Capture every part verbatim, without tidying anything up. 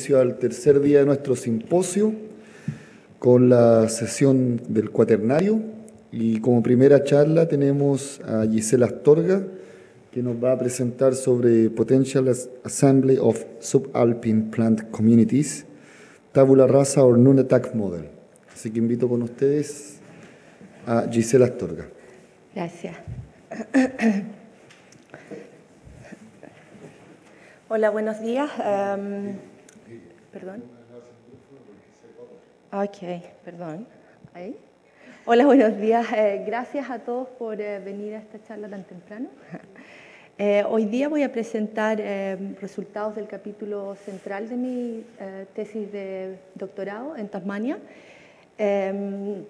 Al tercer día de nuestro simposio con la sesión del cuaternario, y como primera charla tenemos a Gisela Astorga, que nos va a presentar sobre Potential Assembly of Subalpine Plant Communities, Tabula Rasa or Non-Attack Model. Así que invito con ustedes a Gisela Astorga. Gracias. Hola, buenos días. Um, perdón. Ok, perdón. Ahí. Hola, buenos días. Eh, gracias a todos por eh, venir a esta charla tan temprano. Eh, hoy día voy a presentar eh, resultados del capítulo central de mi eh, tesis de doctorado en Tasmania. Eh,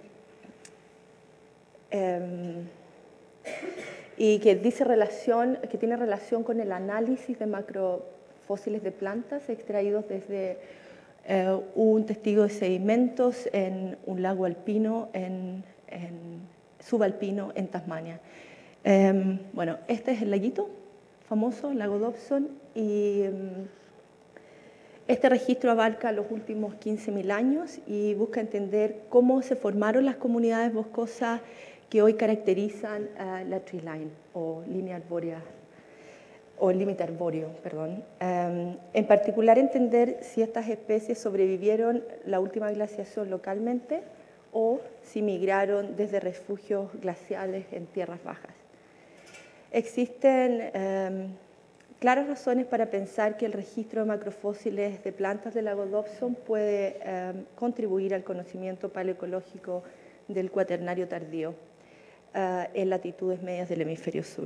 eh, y que dice relación, que tiene relación con el análisis de macrofósiles de plantas extraídos desde eh, un testigo de sedimentos en un lago alpino, en, en subalpino en Tasmania. Eh, bueno, este es el laguito famoso, el lago Dobson, y eh, este registro abarca los últimos quince mil años y busca entender cómo se formaron las comunidades boscosas que hoy caracterizan uh, la tree line o línea arbórea o límite arbóreo, perdón. Um, en particular entender si estas especies sobrevivieron la última glaciación localmente o si migraron desde refugios glaciales en tierras bajas. Existen um, claras razones para pensar que el registro de macrofósiles de plantas del lago Dobson puede um, contribuir al conocimiento paleoecológico del cuaternario tardío Uh, en latitudes medias del hemisferio sur.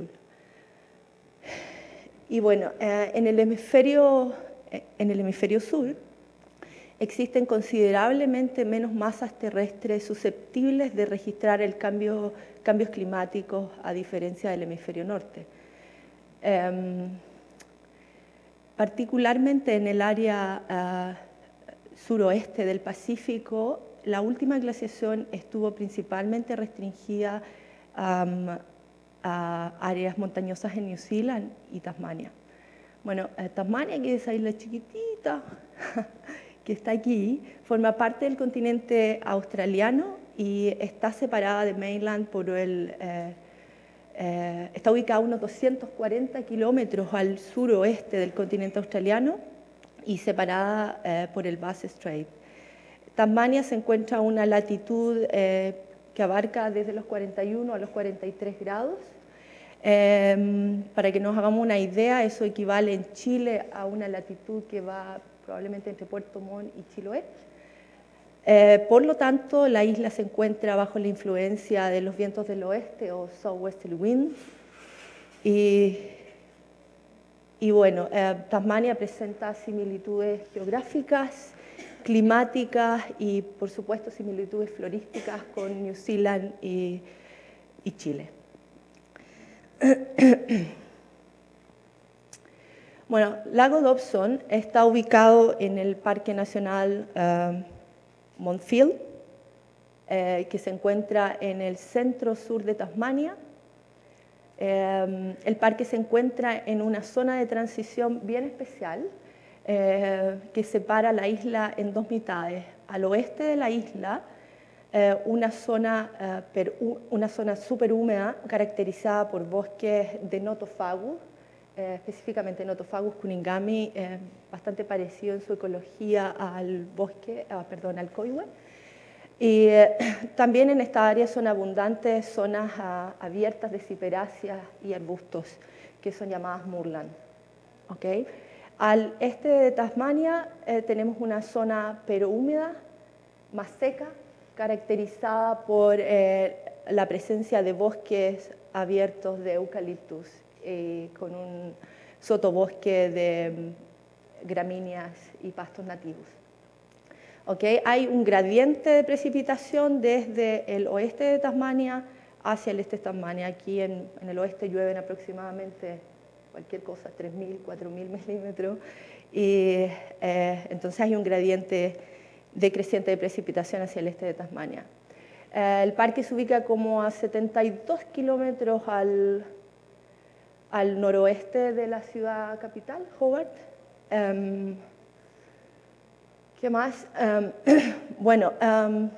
Y bueno, uh, en, el hemisferio, en el hemisferio sur existen considerablemente menos masas terrestres susceptibles de registrar el cambio, cambios climáticos a diferencia del hemisferio norte. Um, particularmente en el área uh, suroeste del Pacífico, la última glaciación estuvo principalmente restringida Um, a áreas montañosas en New Zealand y Tasmania. Bueno, eh, Tasmania, que es esa isla chiquitita que está aquí, forma parte del continente australiano y está separada de mainland por el... Eh, eh, está ubicada a unos doscientos cuarenta kilómetros al suroeste del continente australiano y separada eh, por el Bass Strait. Tasmania se encuentra a una latitud eh, que abarca desde los cuarenta y uno a los cuarenta y tres grados. Eh, para que nos hagamos una idea, eso equivale en Chile a una latitud que va probablemente entre Puerto Montt y Chiloé. Eh, por lo tanto, la isla se encuentra bajo la influencia de los vientos del oeste o southwesterly winds. Y, y bueno, eh, Tasmania presenta similitudes geográficas, climáticas y, por supuesto, similitudes florísticas con New Zealand y, y Chile. Bueno, Lago Dobson está ubicado en el Parque Nacional uh, Montfield, eh, que se encuentra en el centro-sur de Tasmania. Eh, el parque se encuentra en una zona de transición bien especial, Eh, que separa la isla en dos mitades. Al oeste de la isla, eh, una zona, eh, per, una zona súper húmeda caracterizada por bosques de Nothofagus, eh, específicamente Nothofagus cunninghami, eh, bastante parecido en su ecología al bosque, ah, perdón, al coihue. Y eh, también en esta área son abundantes zonas ah, abiertas de ciperáceas y arbustos, que son llamadas moorland. ¿Okay? Al este de Tasmania eh, tenemos una zona pero húmeda, más seca, caracterizada por eh, la presencia de bosques abiertos de eucaliptus, eh, con un sotobosque de um, gramíneas y pastos nativos. ¿Okay? Hay un gradiente de precipitación desde el oeste de Tasmania hacia el este de Tasmania. Aquí en, en el oeste llueven aproximadamente cualquier cosa, tres mil, cuatro mil milímetros, y eh, entonces hay un gradiente decreciente de precipitación hacia el este de Tasmania. Eh, el parque se ubica como a setenta y dos kilómetros al, al noroeste de la ciudad capital, Hobart. Um, ¿Qué más? Um, bueno, um,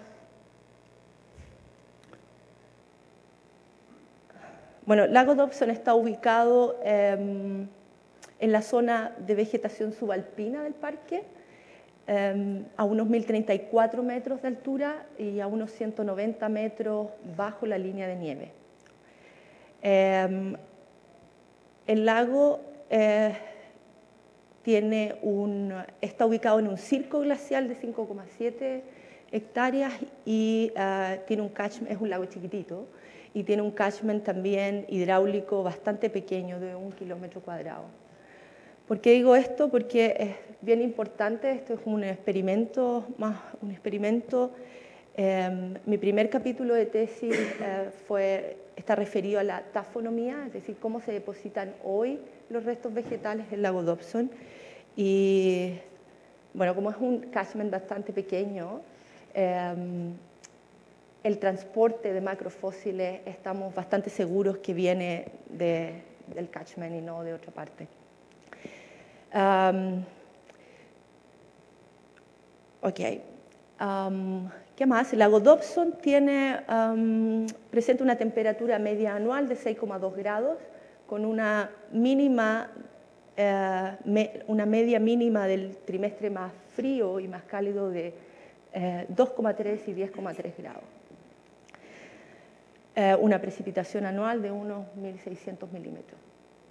bueno, Lago Dobson está ubicado um, en la zona de vegetación subalpina del parque, um, a unos mil treinta y cuatro metros de altura y a unos ciento noventa metros bajo la línea de nieve. Um, el lago eh, tiene un, está ubicado en un circo glacial de cinco coma siete hectáreas y uh, tiene un catchment, es un lago chiquitito, y tiene un catchment también hidráulico bastante pequeño, de un kilómetro cuadrado. ¿Por qué digo esto? Porque es bien importante, esto es un experimento, más un experimento. Eh, mi primer capítulo de tesis eh, fue, está referido a la tafonomía, es decir, cómo se depositan hoy los restos vegetales del lago Dobson. Y bueno, como es un catchment bastante pequeño, eh, el transporte de macrofósiles estamos bastante seguros que viene de, del catchment y no de otra parte. Um, ok. Um, ¿Qué más? El lago Dobson tiene, um, presenta una temperatura media anual de seis coma dos grados, con una mínima, eh, me, una media mínima del trimestre más frío y más cálido de eh, dos coma tres y diez coma tres grados. Eh, una precipitación anual de unos mil seiscientos milímetros.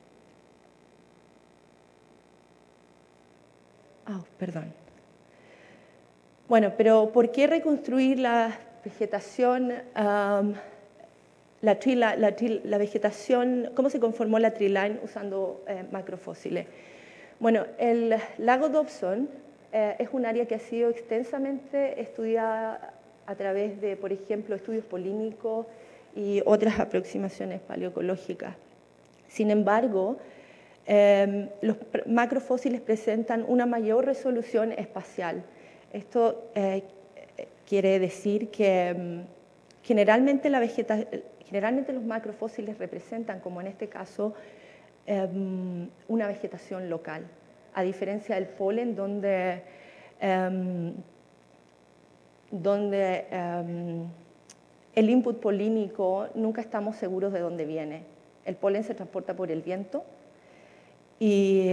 Ah, oh, perdón. Bueno, pero ¿por qué reconstruir la vegetación, um, la, tree, la, la, tree, la vegetación, cómo se conformó la tree line usando eh, macrofósiles? Bueno, el lago Dobson eh, es un área que ha sido extensamente estudiada a través de, por ejemplo, estudios polínicos y otras aproximaciones paleoecológicas. Sin embargo, eh, los macrofósiles presentan una mayor resolución espacial. Esto eh, quiere decir que um, generalmente, la vegeta generalmente los macrofósiles representan, como en este caso, um, una vegetación local, a diferencia del polen, donde, um, donde um, el input polínico nunca estamos seguros de dónde viene. El polen se transporta por el viento y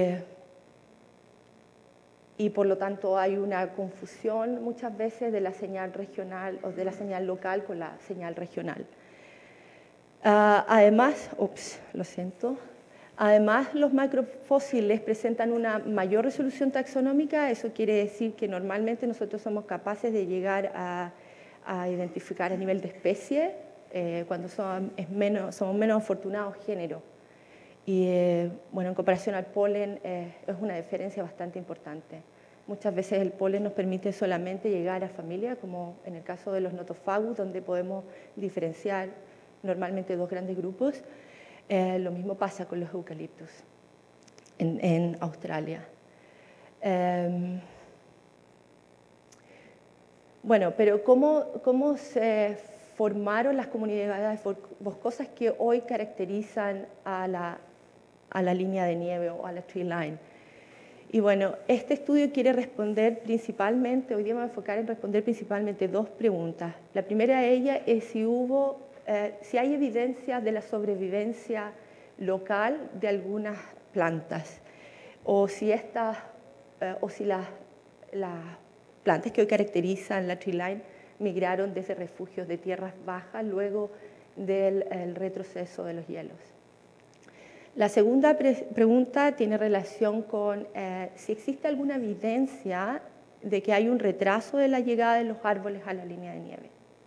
y por lo tanto hay una confusión muchas veces de la señal regional o de la señal local con la señal regional. Uh, además, ups, lo siento, además los macrofósiles presentan una mayor resolución taxonómica. Eso quiere decir que normalmente nosotros somos capaces de llegar a, a identificar a nivel de especie eh, cuando son, es menos, somos menos afortunados género. Y eh, bueno, en comparación al polen eh, es una diferencia bastante importante. Muchas veces el polen nos permite solamente llegar a familia, como en el caso de los Nothofagus, donde podemos diferenciar normalmente dos grandes grupos. Eh, lo mismo pasa con los eucaliptus en, en Australia. Eh, bueno, pero ¿cómo, cómo se formaron las comunidades boscosas que hoy caracterizan a la a la línea de nieve o a la tree line? Y bueno, este estudio quiere responder principalmente, hoy día me voy a enfocar en responder principalmente dos preguntas. La primera de ellas es si hubo, eh, si hay evidencia de la sobrevivencia local de algunas plantas, o si estas, eh, o si las, las plantas que hoy caracterizan la tree line migraron desde refugios de tierras bajas luego del el retroceso de los hielos. La segunda pre pregunta tiene relación con eh, si existe alguna evidencia de que hay un retraso de la llegada de los árboles a la línea de nieve.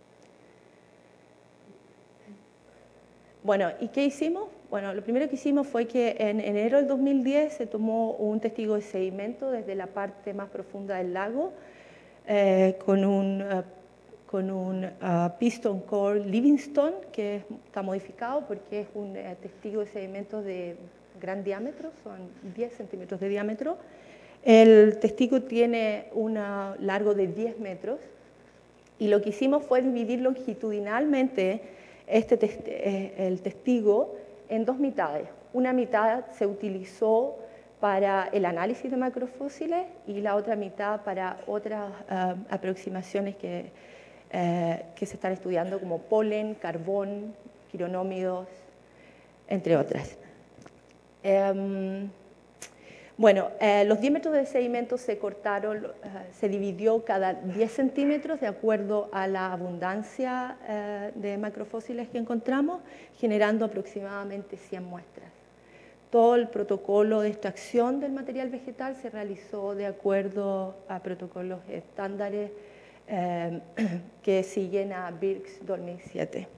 Bueno, ¿y qué hicimos? Bueno, lo primero que hicimos fue que en enero del dos mil diez se tomó un testigo de sedimento desde la parte más profunda del lago eh, con un uh, con un uh, piston core Livingston, que está modificado porque es un uh, testigo de sedimentos de gran diámetro, son diez centímetros de diámetro. El testigo tiene un uh, largo de diez metros y lo que hicimos fue dividir longitudinalmente este test eh, el testigo en dos mitades. Una mitad se utilizó para el análisis de macrofósiles y la otra mitad para otras uh, aproximaciones que, uh, que se están estudiando como polen, carbón, quironómidos, entre otras. Um, bueno, uh, los diámetros de sedimentos se cortaron, uh, se dividió cada diez centímetros de acuerdo a la abundancia uh, de macrofósiles que encontramos, generando aproximadamente cien muestras. Todo el protocolo de extracción del material vegetal se realizó de acuerdo a protocolos estándares eh, que siguen a B I R C S dos mil siete.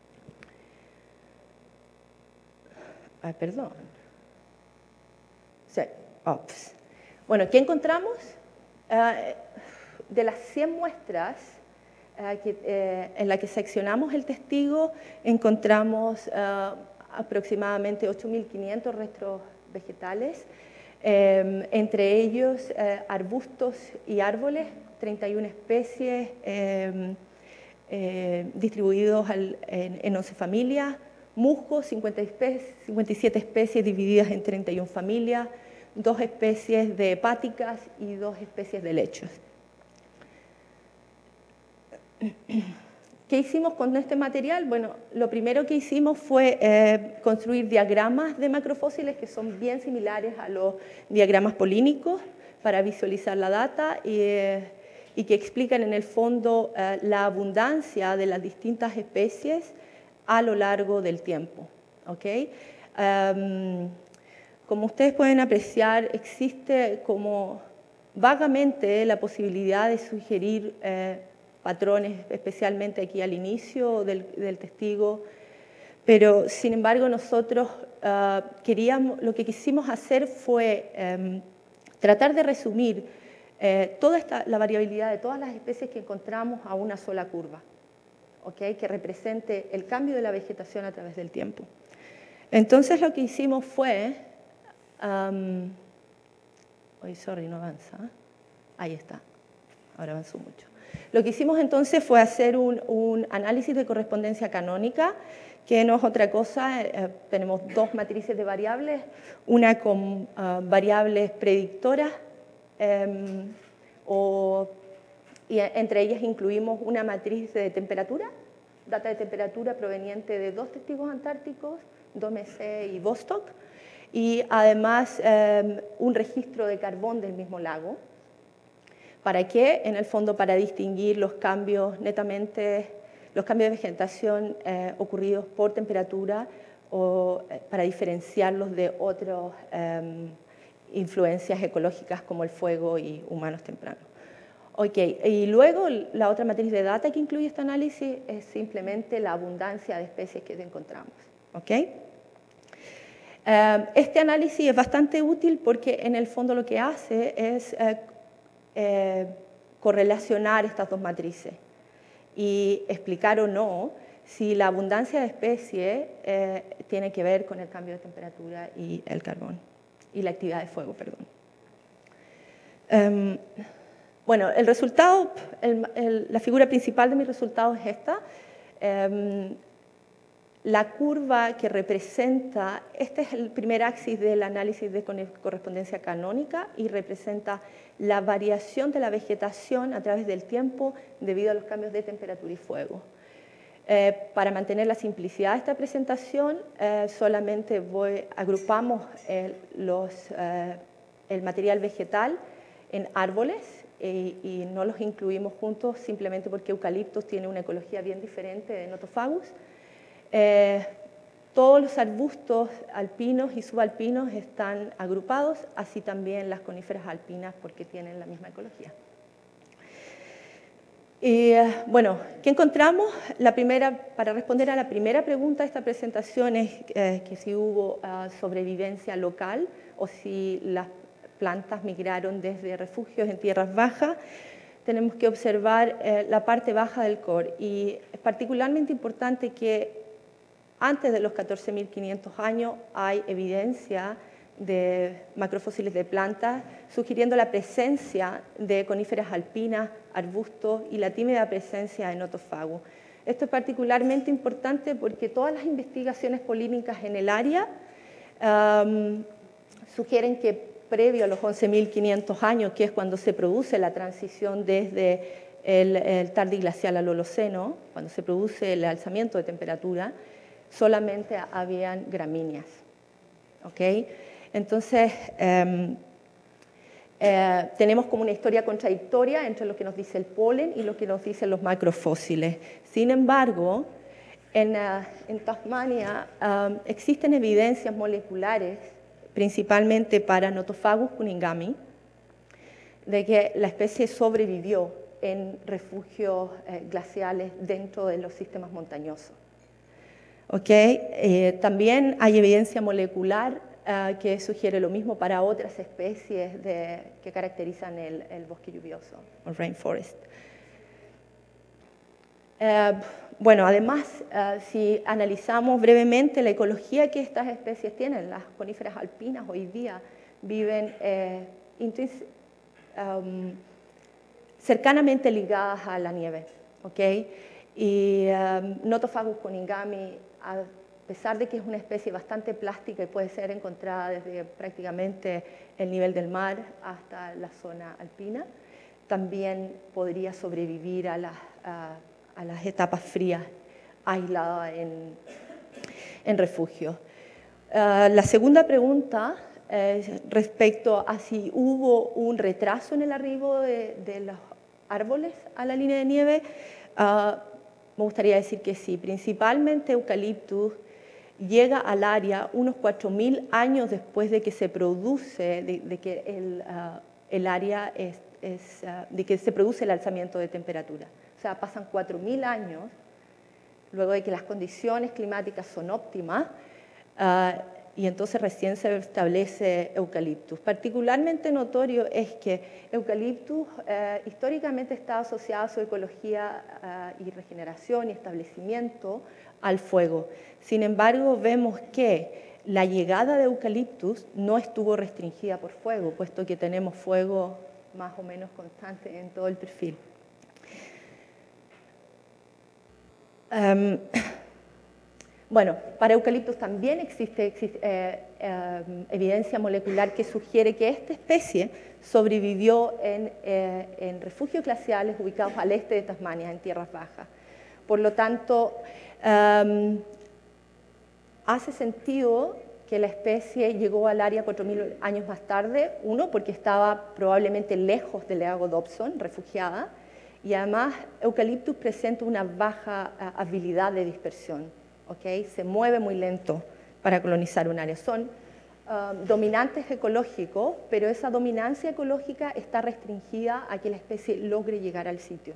Ah, perdón. Sí, ops. Bueno, ¿qué encontramos? Uh, de las cien muestras uh, que, eh, en las que seccionamos el testigo, encontramos uh, aproximadamente ocho mil quinientos restos vegetales, eh, entre ellos eh, arbustos y árboles, treinta y una especies eh, eh, distribuidos al, en, en once familias, musgos, cincuenta especies, cincuenta y siete especies divididas en treinta y una familias, dos especies de hepáticas y dos especies de helechos. ¿Qué hicimos con este material? Bueno, lo primero que hicimos fue eh, construir diagramas de macrofósiles que son bien similares a los diagramas polínicos para visualizar la data y, eh, y que explican en el fondo eh, la abundancia de las distintas especies a lo largo del tiempo. ¿Okay? Um, como ustedes pueden apreciar, existe como vagamente la posibilidad de sugerir eh, patrones, especialmente aquí al inicio del, del testigo, pero sin embargo nosotros uh, queríamos, lo que quisimos hacer fue um, tratar de resumir eh, toda esta, la variabilidad de todas las especies que encontramos a una sola curva, ¿okay? Que represente el cambio de la vegetación a través del tiempo. Entonces lo que hicimos fue, um, oh, sorry, no avanza, ahí está, ahora avanzó mucho. Lo que hicimos entonces fue hacer un, un análisis de correspondencia canónica, que no es otra cosa, eh, tenemos dos matrices de variables, una con uh, variables predictoras, eh, o, y entre ellas incluimos una matriz de temperatura, data de temperatura proveniente de dos testigos antárticos, Domecé y Vostok, y además eh, un registro de carbón del mismo lago. ¿Para qué? En el fondo para distinguir los cambios netamente, los cambios de vegetación eh, ocurridos por temperatura o eh, para diferenciarlos de otras eh, influencias ecológicas como el fuego y humanos tempranos. Okay. Y luego la otra matriz de data que incluye este análisis es simplemente la abundancia de especies que encontramos. ¿Okay? Eh, este análisis es bastante útil porque en el fondo lo que hace es eh, Eh, correlacionar estas dos matrices y explicar o no si la abundancia de especies eh, tiene que ver con el cambio de temperatura y el carbón, y la actividad de fuego, perdón. Um, bueno, el resultado, el, el, la figura principal de mi resultado es esta. Um, La curva que representa, este es el primer axis del análisis de correspondencia canónica y representa la variación de la vegetación a través del tiempo debido a los cambios de temperatura y fuego. Eh, para mantener la simplicidad de esta presentación, eh, solamente voy, agrupamos el, los, eh, el material vegetal en árboles y, y no los incluimos juntos simplemente porque eucaliptus tiene una ecología bien diferente de Nothofagus. Eh, todos los arbustos alpinos y subalpinos están agrupados, así también las coníferas alpinas porque tienen la misma ecología. Y, eh, bueno, ¿qué encontramos? La primera, para responder a la primera pregunta de esta presentación es eh, que si hubo uh, sobrevivencia local o si las plantas migraron desde refugios en tierras bajas. Tenemos que observar eh, la parte baja del core y es particularmente importante que antes de los catorce mil quinientos años hay evidencia de macrofósiles de plantas, sugiriendo la presencia de coníferas alpinas, arbustos y la tímida presencia de Nothofagus. Esto es particularmente importante porque todas las investigaciones polínicas en el área um, sugieren que previo a los once mil quinientos años, que es cuando se produce la transición desde el, el tardiglacial al Holoceno, cuando se produce el alzamiento de temperatura, solamente habían gramíneas. ¿Okay? Entonces, eh, eh, tenemos como una historia contradictoria entre lo que nos dice el polen y lo que nos dicen los macrofósiles. Sin embargo, en, uh, en Tasmania um, existen evidencias moleculares, principalmente para Nothofagus cunninghami, de que la especie sobrevivió en refugios eh, glaciales dentro de los sistemas montañosos. ¿Okay? Eh, también hay evidencia molecular uh, que sugiere lo mismo para otras especies de, que caracterizan el, el bosque lluvioso, el rainforest. Uh, bueno, además, uh, si analizamos brevemente la ecología que estas especies tienen, las coníferas alpinas hoy día viven eh, um, cercanamente ligadas a la nieve, ¿okay? Y um, Nothofagus cunninghami, a pesar de que es una especie bastante plástica y puede ser encontrada desde prácticamente el nivel del mar hasta la zona alpina, también podría sobrevivir a las, a, a las etapas frías aislada en, en refugio. Uh, la segunda pregunta eh, respecto a si hubo un retraso en el arribo de, de los árboles a la línea de nieve, uh, me gustaría decir que sí. Principalmente Eucalyptus llega al área unos cuatro mil años después de que se produce, de, de que el, uh, el área es, es uh, de que se produce el alzamiento de temperatura. O sea, pasan cuatro mil años luego de que las condiciones climáticas son óptimas, uh, y entonces recién se establece Eucalyptus. Particularmente notorio es que Eucalyptus uh, históricamente está asociado a su ecología uh, y regeneración y establecimiento al fuego. Sin embargo, vemos que la llegada de Eucalyptus no estuvo restringida por fuego, puesto que tenemos fuego más o menos constante en todo el perfil. Um, bueno, para Eucalyptus también existe, existe eh, eh, evidencia molecular que sugiere que esta especie sobrevivió en, eh, en refugios glaciales ubicados al este de Tasmania, en tierras bajas. Por lo tanto, um, hace sentido que la especie llegó al área cuatro mil años más tarde, uno, porque estaba probablemente lejos del lago Dobson, refugiada, y además Eucalyptus presenta una baja uh, habilidad de dispersión, ¿okay? Se mueve muy lento para colonizar un área. Son uh, dominantes ecológicos, pero esa dominancia ecológica está restringida a que la especie logre llegar al sitio.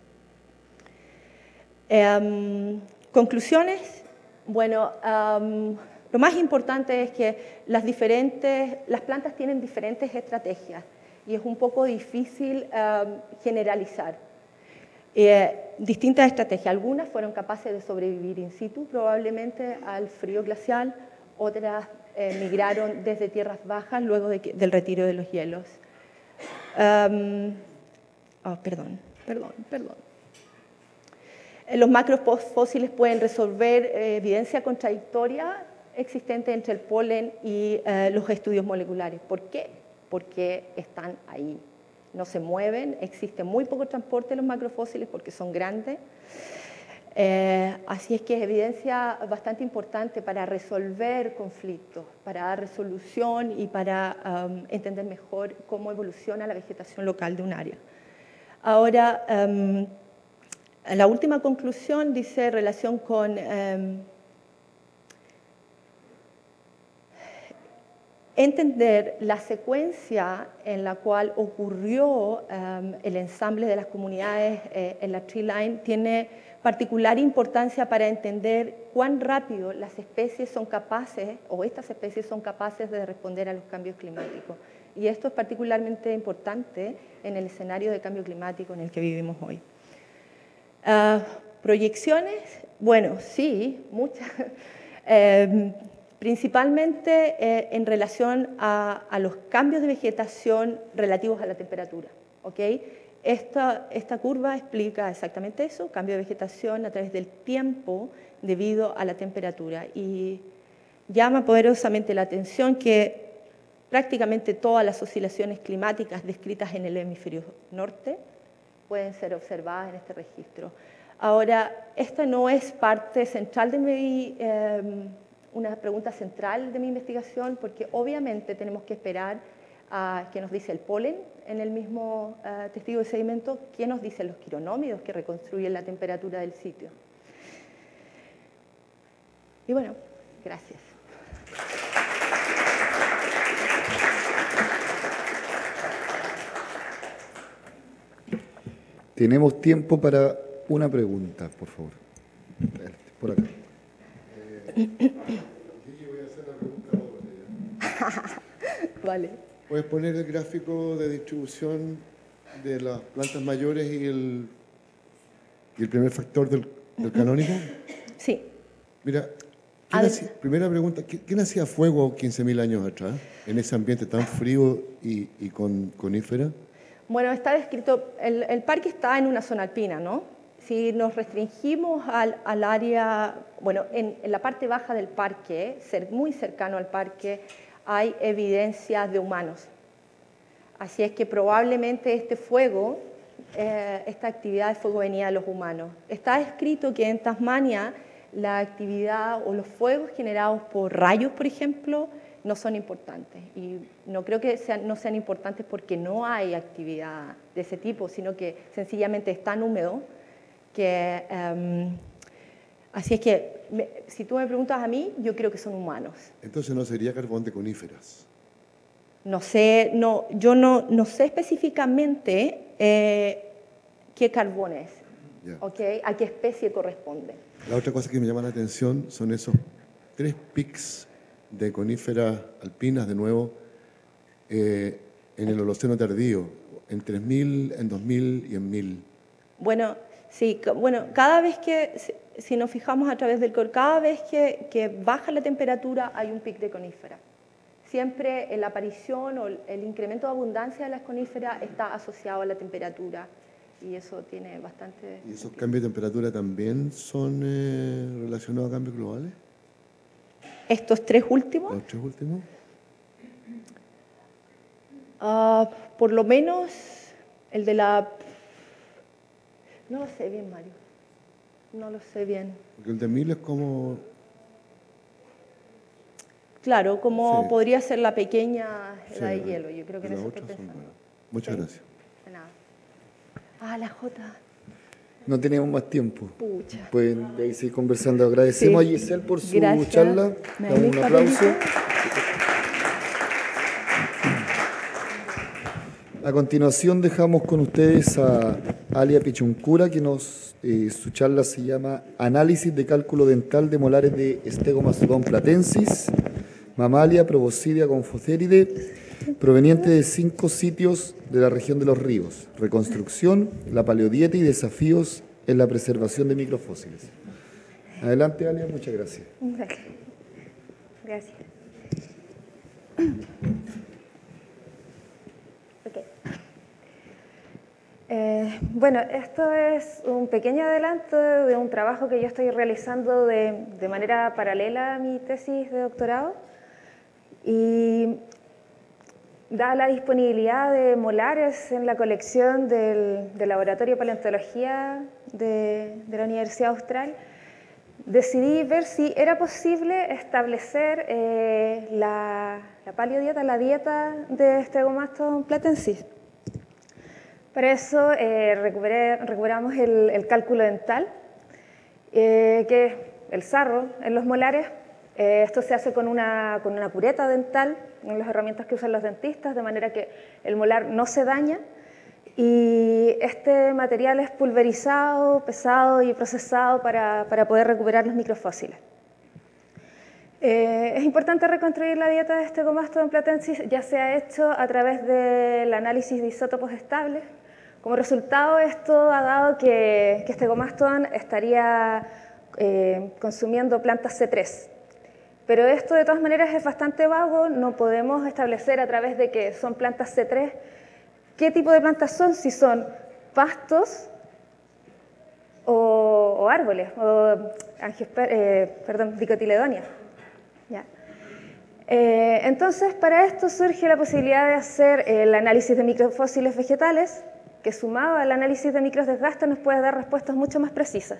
Um, conclusiones. Bueno, um, lo más importante es que las, diferentes, las plantas tienen diferentes estrategias y es un poco difícil um, generalizar. Eh, distintas estrategias. Algunas fueron capaces de sobrevivir in situ, probablemente al frío glacial, otras eh, migraron desde tierras bajas luego de que, del retiro de los hielos. Um, oh, perdón, perdón, perdón. Los macrofósiles pueden resolver eh, evidencia contradictoria existente entre el polen y eh, los estudios moleculares. ¿Por qué? Porque están ahí. No se mueven, existe muy poco transporte de los macrofósiles porque son grandes. Eh, así es que es evidencia bastante importante para resolver conflictos, para dar resolución y para um, entender mejor cómo evoluciona la vegetación local de un área. Ahora, um, la última conclusión dice relación con um, entender la secuencia en la cual ocurrió um, el ensamble de las comunidades eh, en la tree line tiene particular importancia para entender cuán rápido las especies son capaces, o estas especies son capaces de responder a los cambios climáticos. Y esto es particularmente importante en el escenario de cambio climático en el que vivimos hoy. Uh, ¿Proyecciones? Bueno, sí, muchas. eh, principalmente eh, en relación a, a los cambios de vegetación relativos a la temperatura. ¿Okay? Esta, esta curva explica exactamente eso, cambio de vegetación a través del tiempo debido a la temperatura. Y llama poderosamente la atención que prácticamente todas las oscilaciones climáticas descritas en el hemisferio norte pueden ser observadas en este registro. Ahora, esta no es parte central de mi, eh, una pregunta central de mi investigación, porque obviamente tenemos que esperar a qué nos dice el polen en el mismo uh, testigo de sedimento, qué nos dicen los quironómidos que reconstruyen la temperatura del sitio. Y bueno, gracias. Tenemos tiempo para una pregunta, por favor. Por acá. Eh, sí, voy a hacer la pregunta ahora. Vale. ¿Puedes poner el gráfico de distribución de las plantas mayores y el, y el primer factor del, del canónico? Sí. Mira, ¿quién hacía, primera pregunta, ¿quién hacía fuego quince mil años atrás en ese ambiente tan frío y, y con conífera? Bueno, está descrito, el, el parque está en una zona alpina, ¿no? Si nos restringimos al, al área, bueno, en, en la parte baja del parque, ser muy cercano al parque, hay evidencias de humanos. Así es que probablemente este fuego, eh, esta actividad de fuego venía de los humanos. Está escrito que en Tasmania la actividad o los fuegos generados por rayos, por ejemplo, no son importantes. Y no creo que sean, no sean importantes porque no hay actividad de ese tipo, sino que sencillamente es tan húmedo que... Um, así es que, me, si tú me preguntas a mí, yo creo que son humanos. Entonces no sería carbón de coníferas. No sé, no, yo no, no sé específicamente eh, qué carbón es, yeah. ¿Okay? A qué especie corresponde. La otra cosa que me llama la atención son esos tres pics de coníferas alpinas, de nuevo, eh, en el Holoceno tardío, en tres mil, en dos mil y en mil. Bueno, sí, bueno, cada vez que, si nos fijamos a través del core, cada vez que, que baja la temperatura hay un pic de conífera. Siempre la aparición o el incremento de abundancia de las coníferas está asociado a la temperatura y eso tiene bastante... ¿Y esos cambios de temperatura también son eh, relacionados a cambios globales? ¿Estos tres últimos? ¿Los tres últimos? Uh, por lo menos el de la... No lo sé bien, Mario. No lo sé bien. Porque el de mil es como... Claro, como sí. podría ser la pequeña edad sí, de hielo. Yo creo que en eso estoy pensando. Muchas sí. gracias. De nada. Ah, la J. No tenemos más tiempo. Pucha. Pueden ahí seguir conversando. Agradecemos sí. a Giselle por su gracias. charla. Damos un aplauso. A continuación dejamos con ustedes a Alia Pichuncura, que nos, eh, su charla se llama Análisis de cálculo dental de molares de Stegomastodon platensis, mamalia proboscidea con focéride, proveniente de cinco sitios de la región de los ríos, reconstrucción, la paleodieta y desafíos en la preservación de microfósiles. Adelante, Alia, muchas gracias. Gracias. Okay. Eh, bueno, esto es un pequeño adelanto de un trabajo que yo estoy realizando de, de manera paralela a mi tesis de doctorado. Y dada la disponibilidad de molares en la colección del, del Laboratorio de Paleontología de, de la Universidad Austral, decidí ver si era posible establecer eh, la, la paleodieta, la dieta de Stegomastodon platensis. Para eso eh, recuperé, recuperamos el, el cálculo dental, eh, que es el sarro en los molares. Eh, esto se hace con una, con una cureta dental, una de las herramientas que usan los dentistas, de manera que el molar no se daña. Y este material es pulverizado, pesado y procesado para, para poder recuperar los microfósiles. Eh, es importante reconstruir la dieta de Stegomastodon platensis, ya se ha hecho a través del análisis de isótopos estables. Como resultado, esto ha dado que, que Stegomastodon estaría eh, consumiendo plantas C tres. Pero esto de todas maneras es bastante vago, no podemos establecer a través de que son plantas C tres qué tipo de plantas son, si son pastos o, o árboles, o angiosper, eh, perdón, dicotiledonias. ¿Ya? Eh, entonces, para esto surge la posibilidad de hacer el análisis de microfósiles vegetales, que sumado al análisis de microdesgaste nos puede dar respuestas mucho más precisas.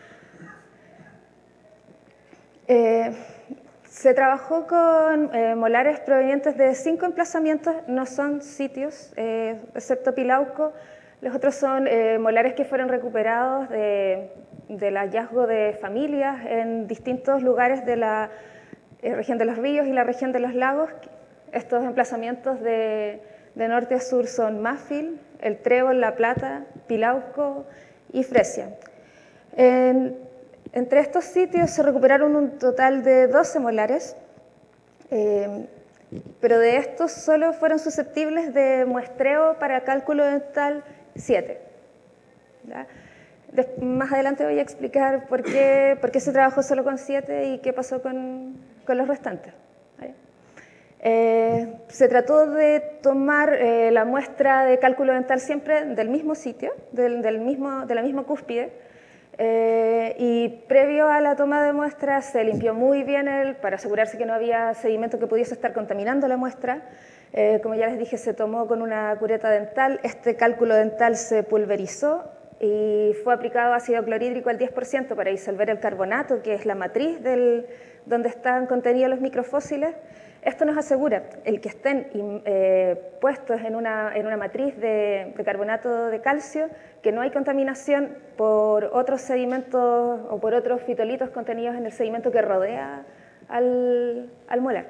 Eh, se trabajó con eh, molares provenientes de cinco emplazamientos, no son sitios, eh, excepto Pilauco. Los otros son eh, molares que fueron recuperados de, del hallazgo de familias en distintos lugares de la eh, región de los ríos y la región de los lagos. Estos emplazamientos de, de norte a sur son Máfil, El Trébol, La Plata, Pilauco y Fresia. En, entre estos sitios se recuperaron un total de doce molares, eh, pero de estos solo fueron susceptibles de muestreo para cálculo dental siete. ¿Ya? De, más adelante voy a explicar por qué, por qué se trabajó solo con siete y qué pasó con, con los restantes. ¿Vale? Eh, se trató de tomar eh, la muestra de cálculo dental siempre del mismo sitio, del, del mismo, de la misma cúspide, eh, y previo a la toma de muestra se limpió muy bien el, para asegurarse que no había sedimento que pudiese estar contaminando la muestra. Eh, como ya les dije, se tomó con una cureta dental, este cálculo dental se pulverizó y fue aplicado ácido clorhídrico al diez por ciento para disolver el carbonato, que es la matriz del, donde están contenidos los microfósiles. Esto nos asegura el que estén eh, puestos en una, en una matriz de, de carbonato de calcio, que no hay contaminación por otros sedimentos o por otros fitolitos contenidos en el sedimento que rodea al, al molar.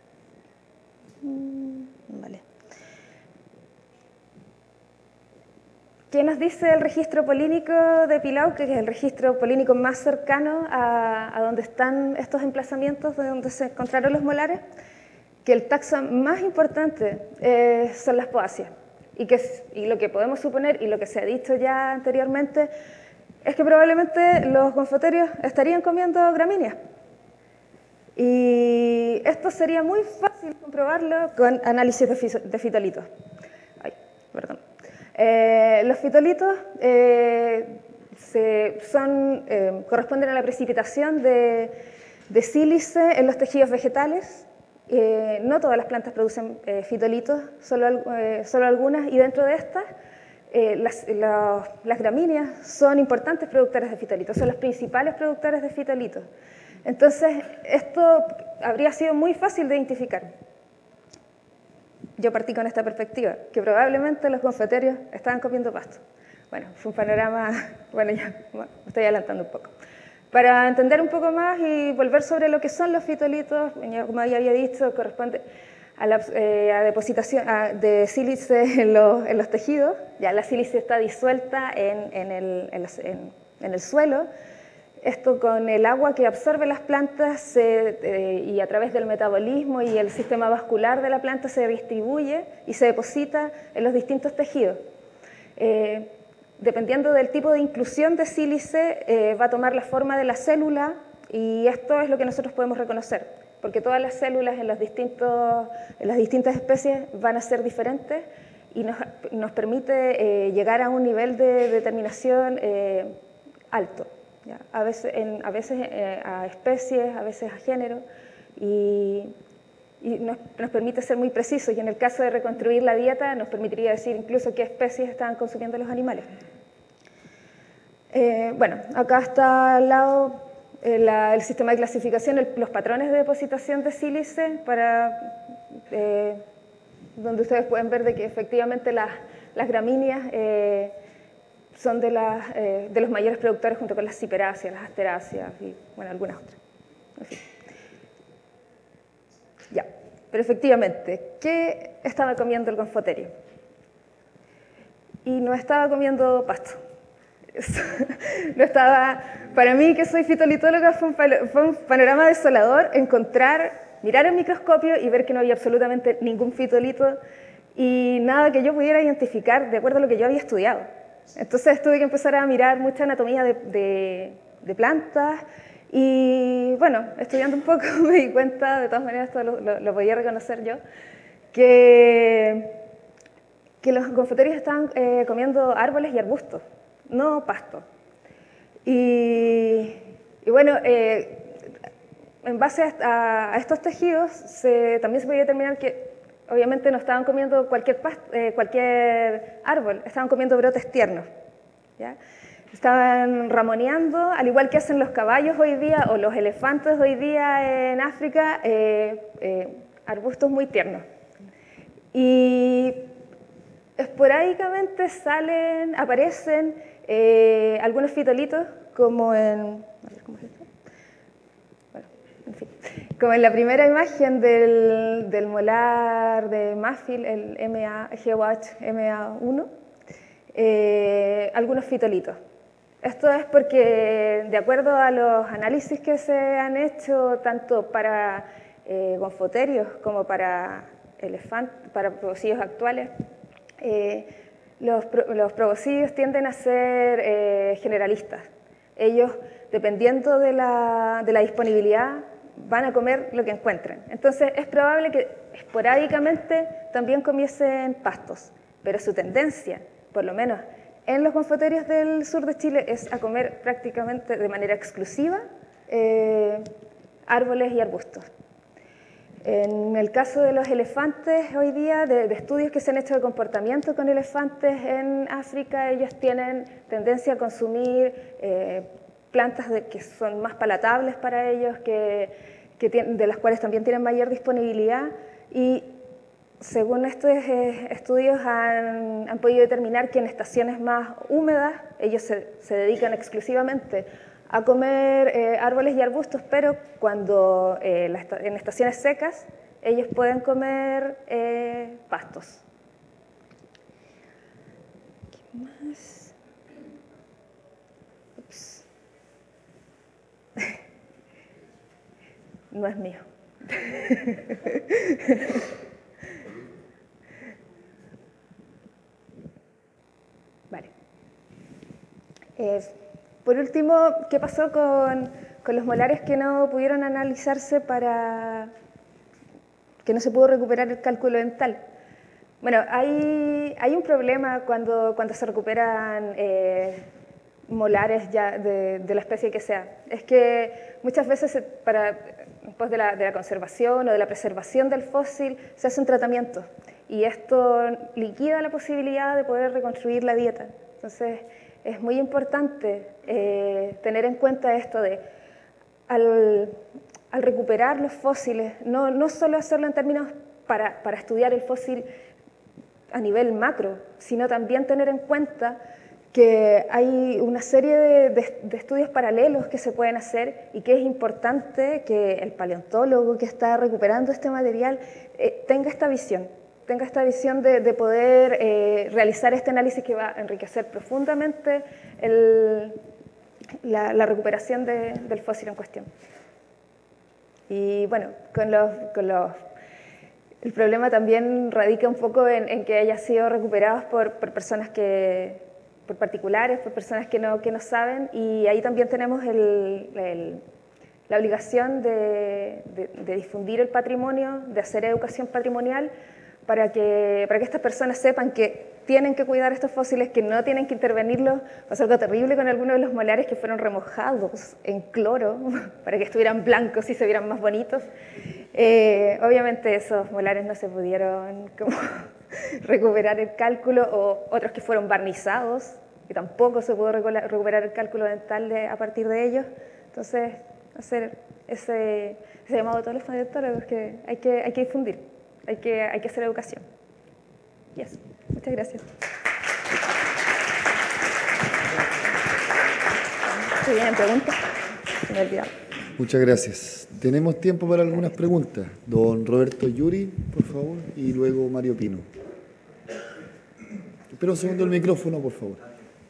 Vale. ¿Qué nos dice el registro polínico de Pilauco, que es el registro polínico más cercano a, a donde están estos emplazamientos de donde se encontraron los molares? Que el taxón más importante eh, son las poáceas. Y, que, y lo que podemos suponer, y lo que se ha dicho ya anteriormente, es que probablemente los gonfoterios estarían comiendo gramíneas. Y esto sería muy fácil comprobarlo con análisis de, de fitolitos. Ay, perdón. Eh, los fitolitos eh, se, son, eh, corresponden a la precipitación de, de sílice en los tejidos vegetales. Eh, no todas las plantas producen eh, fitolitos, solo, eh, solo algunas, y dentro de estas, eh, las, la, las gramíneas son importantes productores de fitolitos, son los principales productores de fitolitos. Entonces, esto habría sido muy fácil de identificar. Yo partí con esta perspectiva, que probablemente los gonfoterios estaban comiendo pasto. Bueno, fue un panorama, bueno, ya bueno, estoy adelantando un poco. Para entender un poco más y volver sobre lo que son los fitolitos, como ya había dicho, corresponde a la eh, a depositación a, de sílice en los, en los tejidos. Ya la sílice está disuelta en, en, el, en, los, en, en el suelo. Esto con el agua que absorbe las plantas se, eh, y a través del metabolismo y el sistema vascular de la planta se distribuye y se deposita en los distintos tejidos. Eh, dependiendo del tipo de inclusión de sílice, eh, va a tomar la forma de la célula y esto es lo que nosotros podemos reconocer, porque todas las células en, los distintos, en las distintas especies van a ser diferentes y nos, nos permite eh, llegar a un nivel de determinación eh, alto. ¿Ya? A veces, en, a, veces eh, a especies, a veces a género, y, y nos, nos permite ser muy precisos, y en el caso de reconstruir la dieta nos permitiría decir incluso qué especies estaban consumiendo los animales. Eh, bueno, acá está al lado eh, la, el sistema de clasificación, el, los patrones de depositación de sílice, para, eh, donde ustedes pueden ver de que efectivamente las, las gramíneas eh, son de, las, eh, de los mayores productores junto con las ciperáceas, las asteráceas y bueno, algunas otras. En fin. Ya, pero efectivamente, ¿qué estaba comiendo el gonfoterio? Y no estaba comiendo pasto. No estaba, para mí, que soy fitolitóloga, fue un, fue un panorama desolador encontrar, mirar el microscopio y ver que no había absolutamente ningún fitolito y nada que yo pudiera identificar de acuerdo a lo que yo había estudiado. Entonces tuve que empezar a mirar mucha anatomía de, de, de plantas y, bueno, estudiando un poco me di cuenta, de todas maneras esto lo, lo, lo podía reconocer yo, que, que los gonfoterios estaban eh, comiendo árboles y arbustos, no pasto. Y, y bueno, eh, en base a, a estos tejidos se, también se podía determinar que obviamente no estaban comiendo cualquier, past, eh, cualquier árbol, estaban comiendo brotes tiernos, ¿ya? Estaban ramoneando, al igual que hacen los caballos hoy día o los elefantes hoy día en África, eh, eh, arbustos muy tiernos. Y esporádicamente salen, aparecen eh, algunos fitolitos, como en, a ver, ¿cómo es esto? Bueno, en fin, como en la primera imagen del, del molar de Maffield, el M A G W H M A uno, eh, algunos fitolitos. Esto es porque, de acuerdo a los análisis que se han hecho, tanto para eh, gonfoterios como para elefantes, para proboscidios actuales, eh, los, los proboscidios tienden a ser eh, generalistas. Ellos, dependiendo de la, de la disponibilidad, van a comer lo que encuentren. Entonces, es probable que esporádicamente también comiesen pastos, pero su tendencia, por lo menos en los gonfoterios del sur de Chile, es a comer prácticamente de manera exclusiva eh, árboles y arbustos. En el caso de los elefantes, hoy día, de, de estudios que se han hecho de comportamiento con elefantes en África, ellos tienen tendencia a consumir eh, plantas de, que son más palatables para ellos, que, que tienen, de las cuales también tienen mayor disponibilidad, y según estos eh, estudios han, han podido determinar que en estaciones más húmedas ellos se, se dedican exclusivamente a comer eh, árboles y arbustos, pero cuando eh, la, en estaciones secas ellos pueden comer eh, pastos. ¿Qué más? Ups. No es mío. Vale. Eh, por último, ¿qué pasó con, con los molares que no pudieron analizarse para que no se pudo recuperar el cálculo dental? Bueno, hay, hay un problema cuando, cuando se recuperan eh, molares ya de, de la especie que sea. Es que muchas veces se, para, después de la, de la conservación o de la preservación del fósil se hace un tratamiento y esto liquida la posibilidad de poder reconstruir la dieta. Entonces, es muy importante eh, tener en cuenta esto de, al, al recuperar los fósiles, no, no solo hacerlo en términos para, para estudiar el fósil a nivel macro, sino también tener en cuenta que hay una serie de, de, de estudios paralelos que se pueden hacer y que es importante que el paleontólogo que está recuperando este material eh, tenga esta visión. tenga esta visión de, de poder eh, realizar este análisis que va a enriquecer profundamente el, la, la recuperación de, del fósil en cuestión. Y bueno, con los, con los, el problema también radica un poco en, en que haya sido recuperados por, por personas que, por particulares, por personas que no, que no saben, y ahí también tenemos el, el, la obligación de, de, de difundir el patrimonio, de hacer educación patrimonial, para que, para que estas personas sepan que tienen que cuidar estos fósiles, que no tienen que intervenirlos. Pasó algo terrible con algunos de los molares que fueron remojados en cloro para que estuvieran blancos y se vieran más bonitos. Eh, obviamente esos molares no se pudieron como recuperar el cálculo, o otros que fueron barnizados, que tampoco se pudo recuperar el cálculo dental de, a partir de ellos. Entonces, hacer ese, ese llamado a todos los paleontólogos que hay que, hay que difundir. Hay que, hay que hacer educación. Yes. Muchas gracias. ¿Se vienen preguntas? Se me olvidaba. Muchas gracias. Tenemos tiempo para algunas preguntas. Don Roberto Yuri, por favor, y luego Mario Pino. Espera un segundo el micrófono, por favor.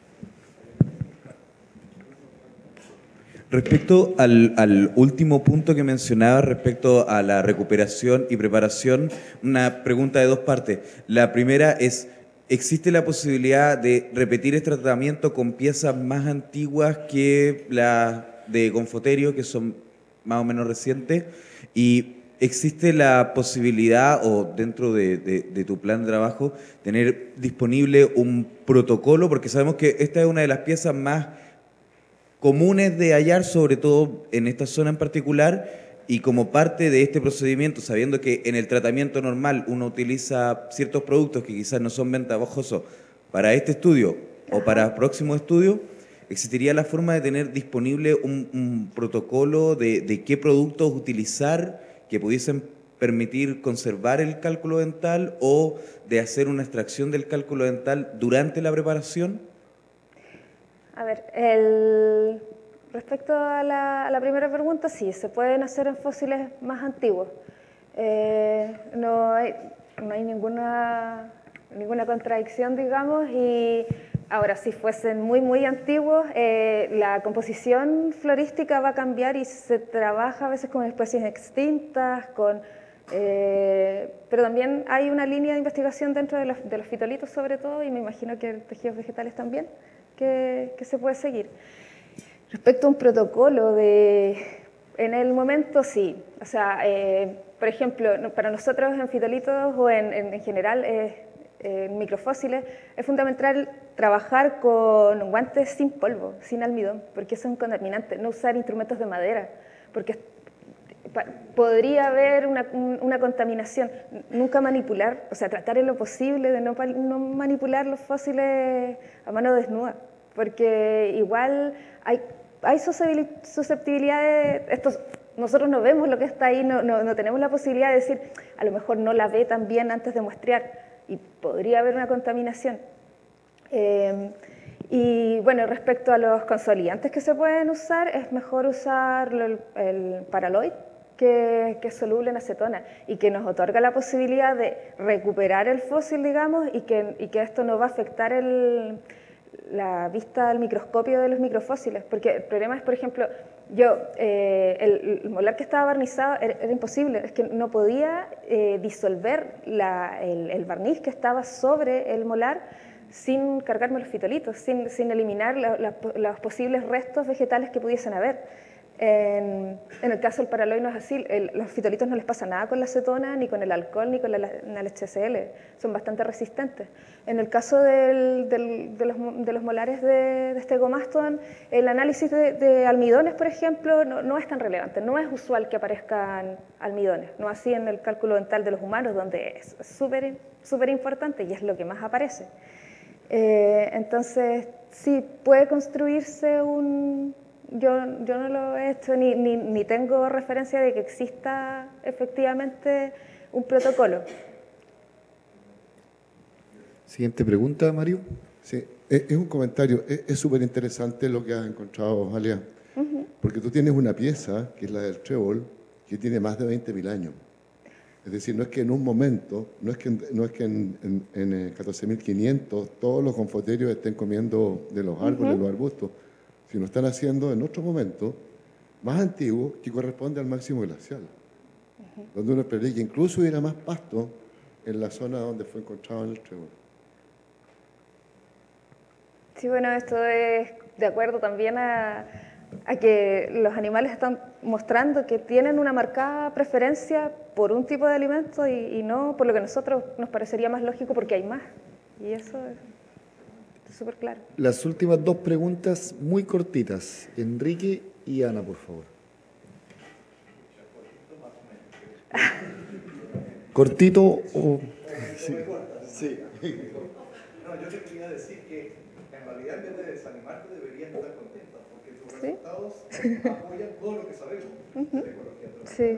Respecto al, al último punto que mencionaba, respecto a la recuperación y preparación, una pregunta de dos partes. La primera es, ¿existe la posibilidad de repetir este tratamiento con piezas más antiguas que las de Gonfoterio, que son más o menos recientes? Y ¿existe la posibilidad, o dentro de, de, de tu plan de trabajo, tener disponible un protocolo? Porque sabemos que esta es una de las piezas más comunes de hallar, sobre todo en esta zona en particular, Y como parte de este procedimiento, sabiendo que en el tratamiento normal uno utiliza ciertos productos que quizás no son ventajosos para este estudio o para próximo estudio, ¿existiría la forma de tener disponible un, un protocolo de, de qué productos utilizar que pudiesen permitir conservar el cálculo dental o de hacer una extracción del cálculo dental durante la preparación? A ver, el... respecto a la, a la primera pregunta, sí, se pueden hacer en fósiles más antiguos. Eh, no hay, no hay ninguna, ninguna contradicción, digamos, y ahora, si fuesen muy, muy antiguos, eh, la composición florística va a cambiar y se trabaja a veces con especies extintas, con, eh, pero también hay una línea de investigación dentro de los, de los fitolitos sobre todo, y me imagino que tejidos vegetales también, que, que se puede seguir. Respecto a un protocolo, de, en el momento sí. O sea, eh, por ejemplo, para nosotros en fitolitos o en, en, en general eh, en microfósiles es fundamental trabajar con guantes sin polvo, sin almidón, porque eso es un contaminante. No usar instrumentos de madera, porque podría haber una, una contaminación. Nunca manipular, o sea, tratar en lo posible de no, no manipular los fósiles a mano desnuda, porque igual hay, hay susceptibilidades. Estos, nosotros no vemos lo que está ahí, no, no, no tenemos la posibilidad de decir, a lo mejor no la ve tan bien antes de muestrear, y podría haber una contaminación. Eh, y bueno, respecto a los consolidantes que se pueden usar, es mejor usar el, el Paraloid, que, que es soluble en acetona y que nos otorga la posibilidad de recuperar el fósil, digamos, y que, y que esto no va a afectar el, la vista al microscopio de los microfósiles, porque el problema es, por ejemplo, yo, eh, el, el molar que estaba barnizado era, era imposible, es que no podía eh, disolver la, el, el barniz que estaba sobre el molar sin cargarme los fitolitos, sin, sin eliminar la, la, los posibles restos vegetales que pudiesen haber. En, en el caso del Paraloid no es así, el, los fitolitos no les pasa nada con la acetona, ni con el alcohol, ni con la, la H C L, son bastante resistentes. En el caso del, del, de, los, de los molares de, de Stegomastodon, el análisis de, de almidones, por ejemplo, no, no es tan relevante, no es usual que aparezcan almidones, no así en el cálculo dental de los humanos, donde es súper súper importante y es lo que más aparece. Eh, entonces, sí, puede construirse un... Yo, yo no lo he hecho ni, ni, ni tengo referencia de que exista efectivamente un protocolo. Siguiente pregunta, Mario. Sí, es, es un comentario. Es súper interesante lo que has encontrado, Alia, uh-huh. Porque tú tienes una pieza, que es la del trébol, que tiene más de veinte mil años. Es decir, no es que en un momento, no es que, no es que en, en, en catorce mil quinientos todos los confoterios estén comiendo de los árboles, uh-huh. los arbustos, sino están haciendo en otro momento más antiguo que corresponde al máximo glacial, uh-huh. donde uno esperaría que incluso hubiera más pasto en la zona donde fue encontrado en el trébol. Sí, bueno, esto es de acuerdo también a, a que los animales están mostrando que tienen una marcada preferencia por un tipo de alimento y, y no por lo que a nosotros nos parecería más lógico porque hay más. Y eso es súper claro. Las últimas dos preguntas muy cortitas. Enrique y Ana, por favor. ¿Cortito o...? Sí. Sí. No, yo te quería decir que en realidad en vez de desanimarte deberías estar contenta porque tus ¿Sí? resultados apoyan todo lo que sabemos uh-huh. de la ecología trófica. Sí.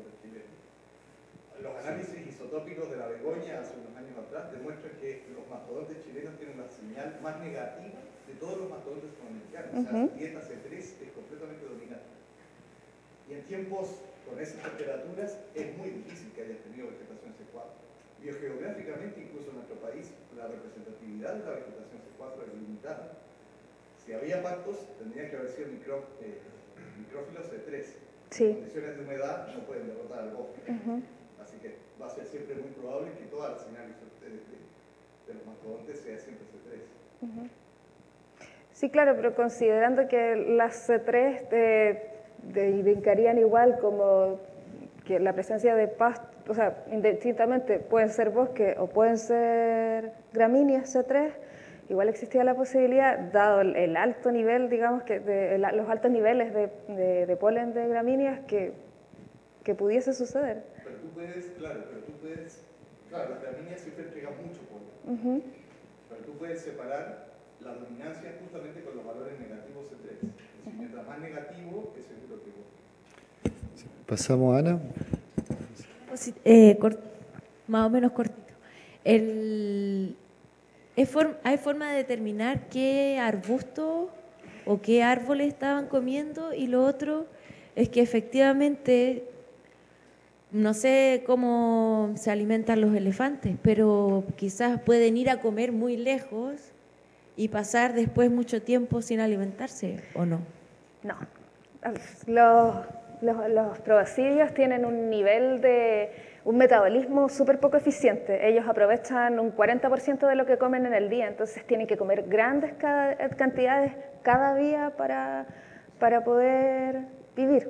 Los análisis isotópicos de la Begoña hace unos años atrás demuestran que los mastodontes chilenos tienen la señal más negativa de todos los mastodontes sudamericanos. Uh-huh. O sea, su dieta C tres es completamente dominante. Y en tiempos con esas temperaturas es muy difícil que hayas tenido vegetación C cuatro. Biogeográficamente, incluso en nuestro país, la representatividad de la vegetación C cuatro es limitada. Si había pactos, tendría que haber sido micro, eh, micrófilos C tres. Sí. En condiciones de humedad no pueden derrotar al bosque. Uh-huh. Así que va a ser siempre muy probable que toda la señal de, de, de los mastodontes sea siempre C tres. Uh-huh. Sí, claro, pero considerando que las C tres te, te indicarían igual como que la presencia de pasto, o sea, indistintamente pueden ser bosque o pueden ser gramíneas C tres, igual existía la posibilidad, dado el, el alto nivel, digamos, que de, el, los altos niveles de, de, de polen de gramíneas, que que pudiese suceder. Pero tú puedes, claro, pero tú puedes, claro, las gramíneas siempre entregan mucho polvo, Uh-huh. pero tú puedes separar la dominancia justamente con los valores negativos C tres. Es decir, mientras más negativo, es seguro que vos. Pasamos a Ana. Eh, cort- más o menos cortito. El, es form- ¿Hay forma de determinar qué arbusto o qué árboles estaban comiendo? Y lo otro es que efectivamente, no sé cómo se alimentan los elefantes, pero quizás pueden ir a comer muy lejos y pasar después mucho tiempo sin alimentarse, ¿o no? No. Los, los, los proboscideos tienen un nivel de un metabolismo súper poco eficiente. Ellos aprovechan un cuarenta por ciento de lo que comen en el día, entonces tienen que comer grandes cada, cantidades cada día para, para poder vivir.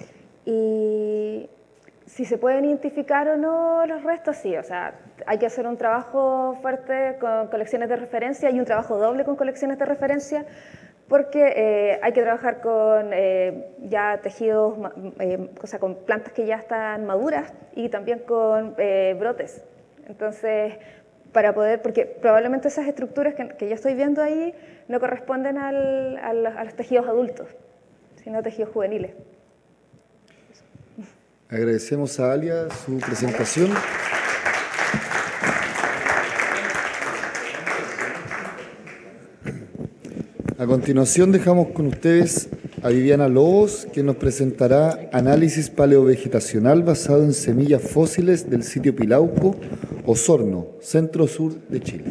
Y si se pueden identificar o no los restos, sí. O sea, hay que hacer un trabajo fuerte con colecciones de referencia y un trabajo doble con colecciones de referencia, porque eh, hay que trabajar con eh, ya tejidos, eh, o sea, con plantas que ya están maduras y también con eh, brotes. Entonces, para poder, porque probablemente esas estructuras que, que yo estoy viendo ahí no corresponden al, al, a los tejidos adultos, sino tejidos juveniles. Agradecemos a Alia su presentación. A continuación dejamos con ustedes a Viviana Lobos, que nos presentará análisis paleovegetacional basado en semillas fósiles del sitio Pilauco, Osorno, centro-sur de Chile.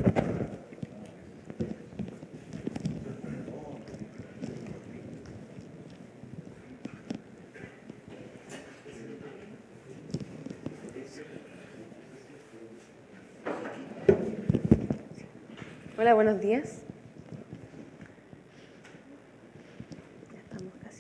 Hola, buenos días. Ya estamos casi.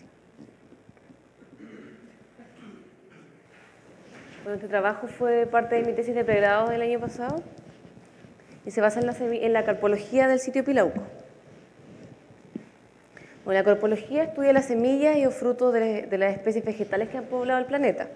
Bueno, este trabajo fue parte de mi tesis de pregrado del año pasado y se basa en la, en la carpología del sitio Pilauco. Bueno, la carpología estudia las semillas y los frutos de, de las especies vegetales que han poblado el planeta.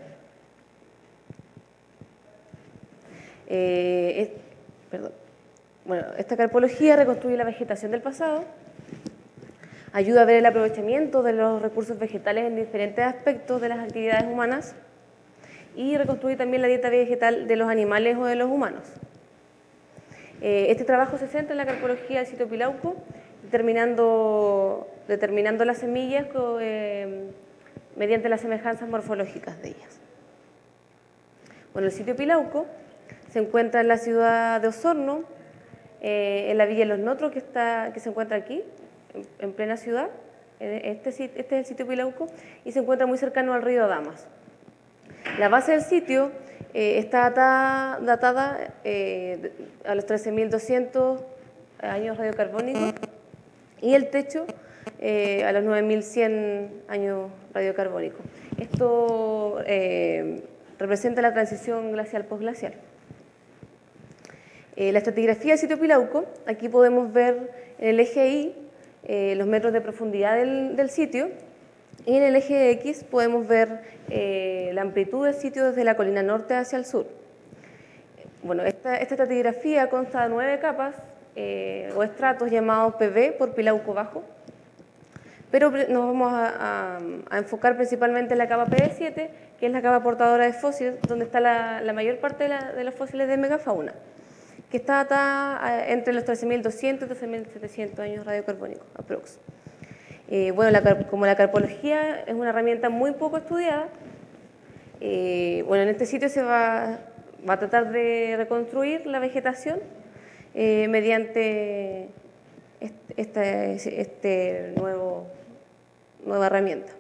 Eh, es, perdón. Bueno, esta carpología reconstruye la vegetación del pasado, ayuda a ver el aprovechamiento de los recursos vegetales en diferentes aspectos de las actividades humanas y reconstruye también la dieta vegetal de los animales o de los humanos. Eh, este trabajo se centra en la carpología del sitio Pilauco, determinando, determinando las semillas eh, mediante las semejanzas morfológicas de ellas. Bueno, el sitio Pilauco se encuentra en la ciudad de Osorno, Eh, en la Villa de los Notros, que, está, que se encuentra aquí, en, en plena ciudad. Este, este es el sitio Pilauco y se encuentra muy cercano al río Damas. La base del sitio eh, está datada, datada eh, a los trece mil doscientos años radiocarbónicos y el techo eh, a los nueve mil cien años radiocarbónicos. Esto eh, representa la transición glacial-posglacial. Eh, la estratigrafía del sitio Pilauco, aquí podemos ver en el eje Y eh, los metros de profundidad del, del sitio y en el eje X podemos ver eh, la amplitud del sitio desde la colina norte hacia el sur. Bueno, esta, esta estratigrafía consta de nueve capas eh, o estratos llamados P B por Pilauco Bajo, pero nos vamos a, a, a enfocar principalmente en la capa P B siete, que es la capa portadora de fósiles, donde está la, la mayor parte de, la, de los fósiles de megafauna, que está datada entre los trece mil doscientos y trece mil setecientos años radiocarbónicos, aprox. Eh, bueno, la, como la carpología es una herramienta muy poco estudiada, eh, bueno, en este sitio se va, va a tratar de reconstruir la vegetación eh, mediante este, este, este nuevo, nueva herramienta.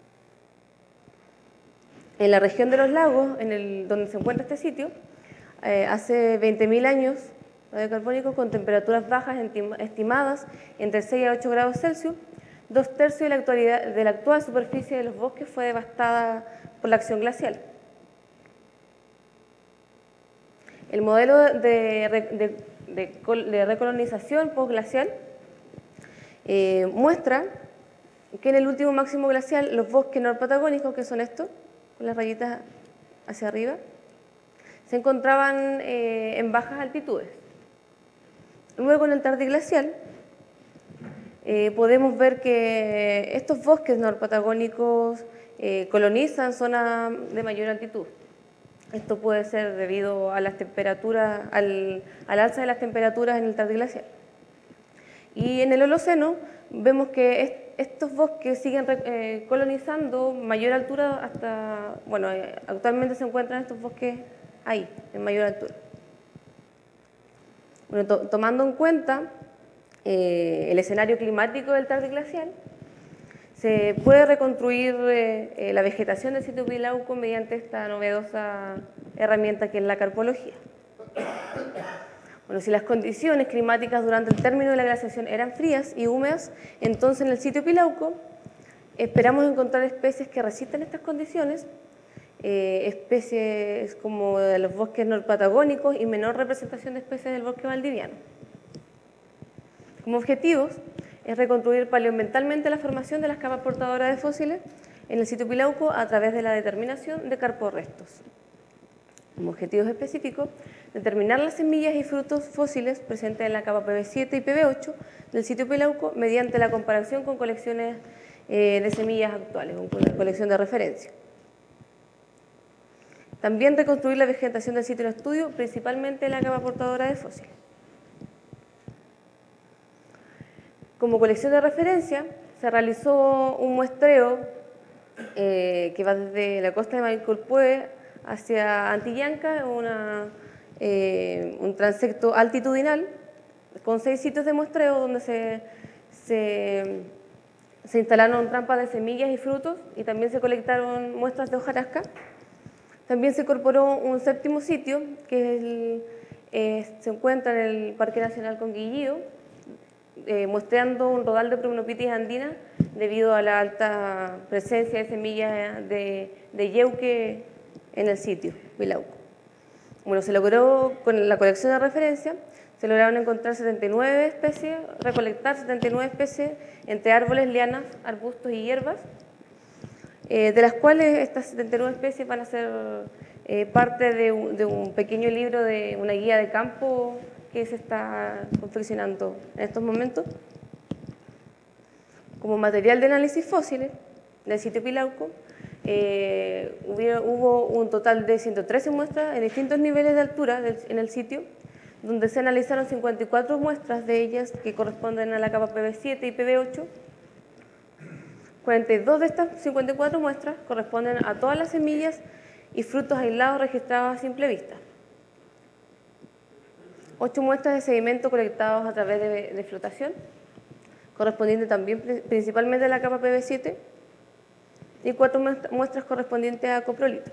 En la región de los lagos, en el, donde se encuentra este sitio, Eh, hace veinte mil años radiocarbónicos con temperaturas bajas estimadas entre seis a ocho grados Celsius, dos tercios de la, actualidad, de la actual superficie de los bosques fue devastada por la acción glacial. El modelo de, de, de, de recolonización postglacial eh, muestra que en el último máximo glacial los bosques norpatagónicos, que son estos, con las rayitas hacia arriba, se encontraban eh, en bajas altitudes. Luego en el tardiglacial eh, podemos ver que estos bosques norpatagónicos eh, colonizan zonas de mayor altitud. Esto puede ser debido a las temperaturas, al, al alza de las temperaturas en el tardiglacial. Y en el Holoceno vemos que est estos bosques siguen eh, colonizando mayor altura hasta, bueno, eh, actualmente se encuentran estos bosques ahí, en mayor altura. Bueno, to tomando en cuenta eh, el escenario climático del tardiglacial, se puede reconstruir eh, eh, la vegetación del sitio Pilauco mediante esta novedosa herramienta que es la carpología. Bueno, si las condiciones climáticas durante el término de la glaciación eran frías y húmedas, entonces en el sitio Pilauco esperamos encontrar especies que resistan estas condiciones, eh, especies como de los bosques norpatagónicos y menor representación de especies del bosque valdiviano. Como objetivos es reconstruir paleoambientalmente la formación de las capas portadoras de fósiles en el sitio Pilauco a través de la determinación de carporrestos. Como objetivos específicos, determinar las semillas y frutos fósiles presentes en la capa P B siete y P B ocho del sitio Pilauco mediante la comparación con colecciones eh, de semillas actuales, con una colección de referencia. También reconstruir la vegetación del sitio en estudio, principalmente en la capa portadora de fósiles. Como colección de referencia, se realizó un muestreo eh, que va desde la costa de Maicolpué hacia Antillanca, una, eh, un transecto altitudinal con seis sitios de muestreo donde se, se, se instalaron trampas de semillas y frutos y también se colectaron muestras de hojarasca. También se incorporó un séptimo sitio que es el, eh, se encuentra en el Parque Nacional Conguillío, eh, muestreando un rodal de Promnopitis andina debido a la alta presencia de semillas de, de yeuque en el sitio Pilauco. Bueno, se logró con la colección de referencia, se lograron encontrar setenta y nueve especies, recolectar setenta y nueve especies entre árboles, lianas, arbustos y hierbas, eh, de las cuales estas setenta y nueve especies van a ser eh, parte de un, de un pequeño libro, de una guía de campo que se está confeccionando en estos momentos. Como material de análisis fósiles del sitio Pilauco, eh, hubo, hubo un total de ciento trece muestras en distintos niveles de altura del, en el sitio, donde se analizaron cincuenta y cuatro muestras de ellas que corresponden a la capa P B siete y P B ocho. cuarenta y dos de estas cincuenta y cuatro muestras corresponden a todas las semillas y frutos aislados registrados a simple vista. Ocho muestras de sedimento colectados a través de, de flotación, correspondiente también principalmente a la capa P B siete, y cuatro muestras correspondientes a coprolito.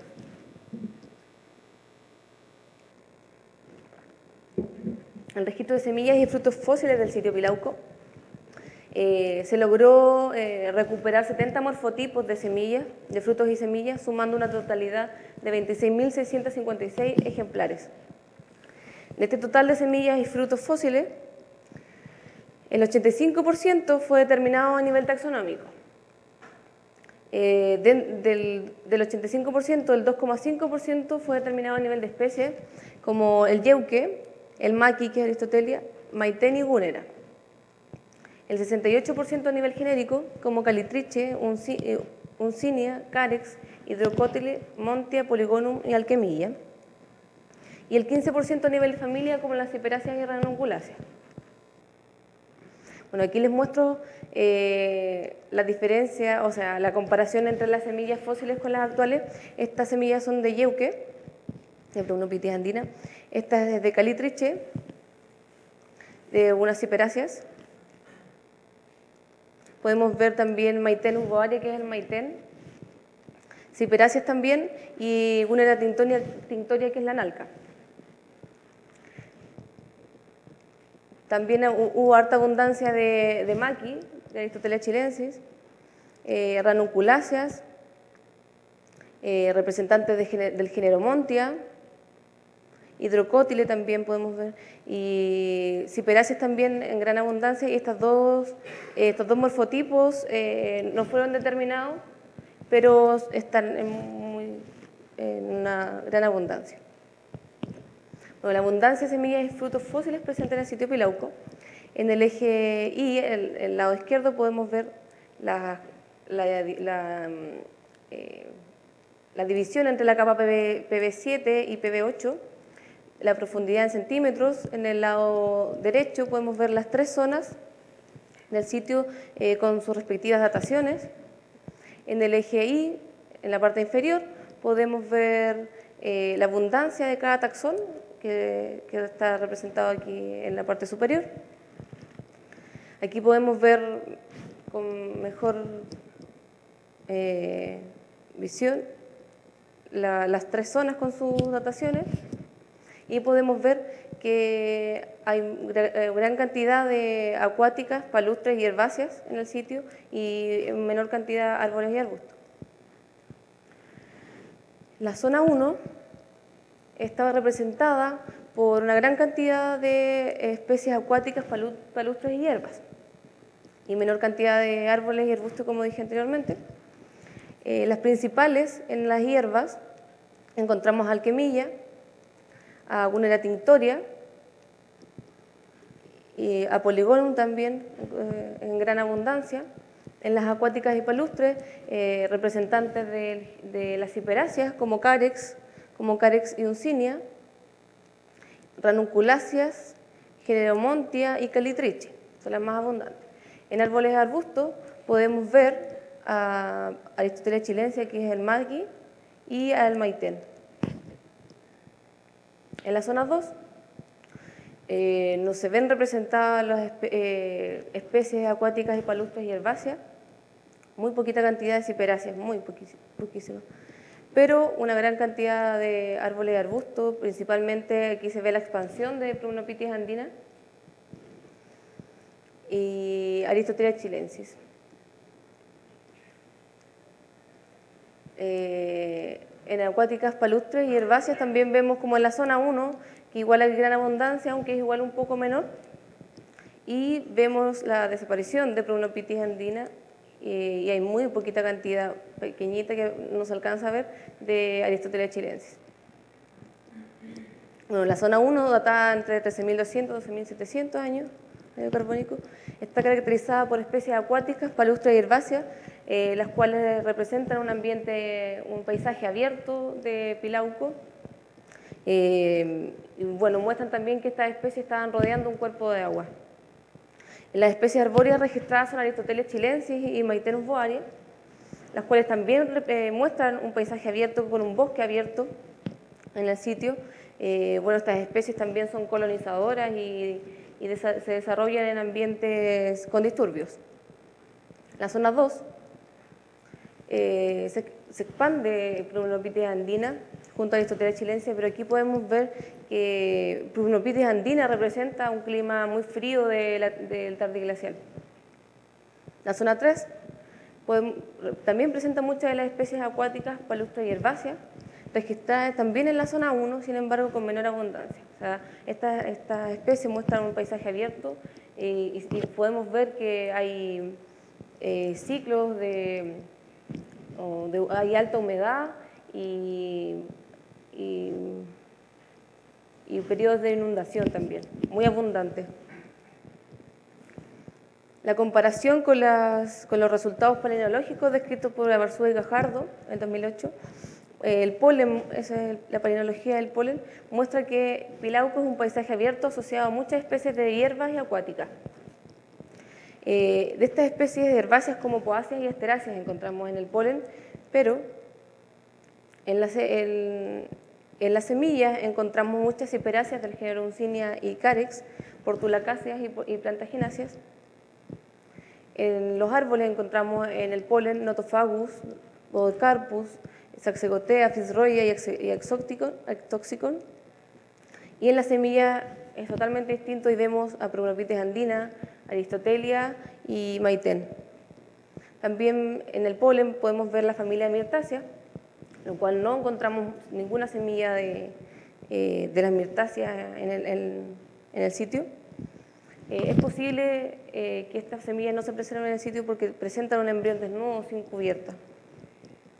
El registro de semillas y frutos fósiles del sitio Pilauco. Eh, se logró eh, recuperar setenta morfotipos de semillas, de frutos y semillas, sumando una totalidad de veintiséis mil seiscientos cincuenta y seis ejemplares. De este total de semillas y frutos fósiles, el ochenta y cinco por ciento fue determinado a nivel taxonómico. Eh, de, del, del ochenta y cinco por ciento, el dos coma cinco por ciento fue determinado a nivel de especies, como el yeuque, el maqui, que es Aristotelia, maitén y gúnera. El sesenta y ocho por ciento a nivel genérico, como calitriche, uncinia, carex, hidrocótile, montia, poligonum y alquemilla. Y el quince por ciento a nivel de familia, como las ciperáceas y ranunculáceas. Bueno, aquí les muestro eh, la diferencia, o sea, la comparación entre las semillas fósiles con las actuales. Estas semillas son de yeuque, de Promnopitis andina. Esta es de calitriche, de unas ciperáceas. Podemos ver también maitén uboaria, que es el maitén. Ciperáceas también, y Gúnera tinctoria, tinctoria, que es la nalca. También hubo harta abundancia de, de maqui, de Aristotelia chilensis, eh, ranunculáceas, eh, representantes de, del género Montia, hidrocótile también podemos ver, y ciperáceas también en gran abundancia, y estas dos, eh, estos dos morfotipos eh, no fueron determinados, pero están en, muy, en una gran abundancia. Bueno, la abundancia de semillas y frutos fósiles presente en el sitio Pilauco. En el eje Y, el, el lado izquierdo, podemos ver la, la, la, eh, la división entre la capa P B siete y P B ocho, la profundidad en centímetros. En el lado derecho podemos ver las tres zonas del sitio eh, con sus respectivas dataciones. En el eje Y, en la parte inferior, podemos ver eh, la abundancia de cada taxón, que, que está representado aquí en la parte superior. Aquí podemos ver con mejor eh, visión la, las tres zonas con sus dataciones, y podemos ver que hay gran cantidad de acuáticas, palustres y herbáceas en el sitio, y en menor cantidad árboles y arbustos. La zona uno estaba representada por una gran cantidad de especies acuáticas, palustres y hierbas, y menor cantidad de árboles y arbustos, como dije anteriormente. Eh, las principales en las hierbas encontramos alquemilla, a Gunera tinctoria, y a Polygonum también eh, en gran abundancia. En las acuáticas y palustres, eh, representantes de, de las ciperáceas como Carex, como Carex y Uncinia, Ranunculáceas, Generomontia y Calitriche, son las más abundantes. En árboles y arbustos podemos ver a Aristoteles chilensis, que es el magui, y al maitén. En la zona dos eh, no se ven representadas las espe eh, especies acuáticas y palustres y herbáceas, muy poquita cantidad de ciperáceas, muy poquísima, pero una gran cantidad de árboles y arbustos. Principalmente aquí se ve la expansión de Prunopithis andina y Aristoteles chilensis. Eh, en acuáticas, palustres y herbáceas también vemos, como en la zona uno, que igual hay gran abundancia, aunque es igual un poco menor, y vemos la desaparición de Prunopithis andina, eh, y hay muy poquita cantidad, pequeñita, que no se alcanza a ver, de Aristoteles chilensis. Bueno, la zona uno, datada entre trece mil doscientos y doce mil setecientos años, medio carbónico, está caracterizada por especies acuáticas, palustres y herbáceas, eh, las cuales representan un ambiente, un paisaje abierto de Pilauco. Eh, y bueno, muestran también que estas especies estaban rodeando un cuerpo de agua. Las especies arbóreas registradas son Aristoteles chilensis y Maitenus boaria, las cuales también eh, muestran un paisaje abierto con un bosque abierto en el sitio. Eh, bueno, estas especies también son colonizadoras y, y desa se desarrollan en ambientes con disturbios. La zona dos eh, se, se expande Prunopithis andina junto a Aristoteles chilensis, pero aquí podemos ver que Prunopithis andina representa un clima muy frío de la, del tardiglacial. La zona tres podemos, también presenta muchas de las especies acuáticas, palustres y herbáceas, registradas también en la zona uno, sin embargo con menor abundancia. O sea, estas esta especies muestran un paisaje abierto, eh, y, y podemos ver que hay eh, ciclos de, o de, hay alta humedad y, y, y periodos de inundación también, muy abundantes. La comparación con, las, con los resultados palinológicos descritos por Abarzúa y Gajardo en dos mil ocho, el polen, esa es la palinología del polen, muestra que Pilauco es un paisaje abierto asociado a muchas especies de hierbas y acuáticas. Eh, de estas especies de herbáceas como poáceas y esteráceas encontramos en el polen, pero en las en, en la semillas encontramos muchas ciperáceas del género Uncinia y Carex, portulacáceas y, y plantagináceas. En los árboles encontramos en el polen Notophagus, Podocarpus, Saxegotea, Fitzroya y Exoxycon. Y en la semilla es totalmente distinto y vemos a Prunopithis andina, Aristotelia y Maitén. También en el polen podemos ver la familia Myrtaceae, lo cual no encontramos ninguna semilla de, eh, de las Myrtaceae en el, en, en el sitio. Eh, es posible eh, que estas semillas no se presenten en el sitio porque presentan un embrión desnudo sin cubierta.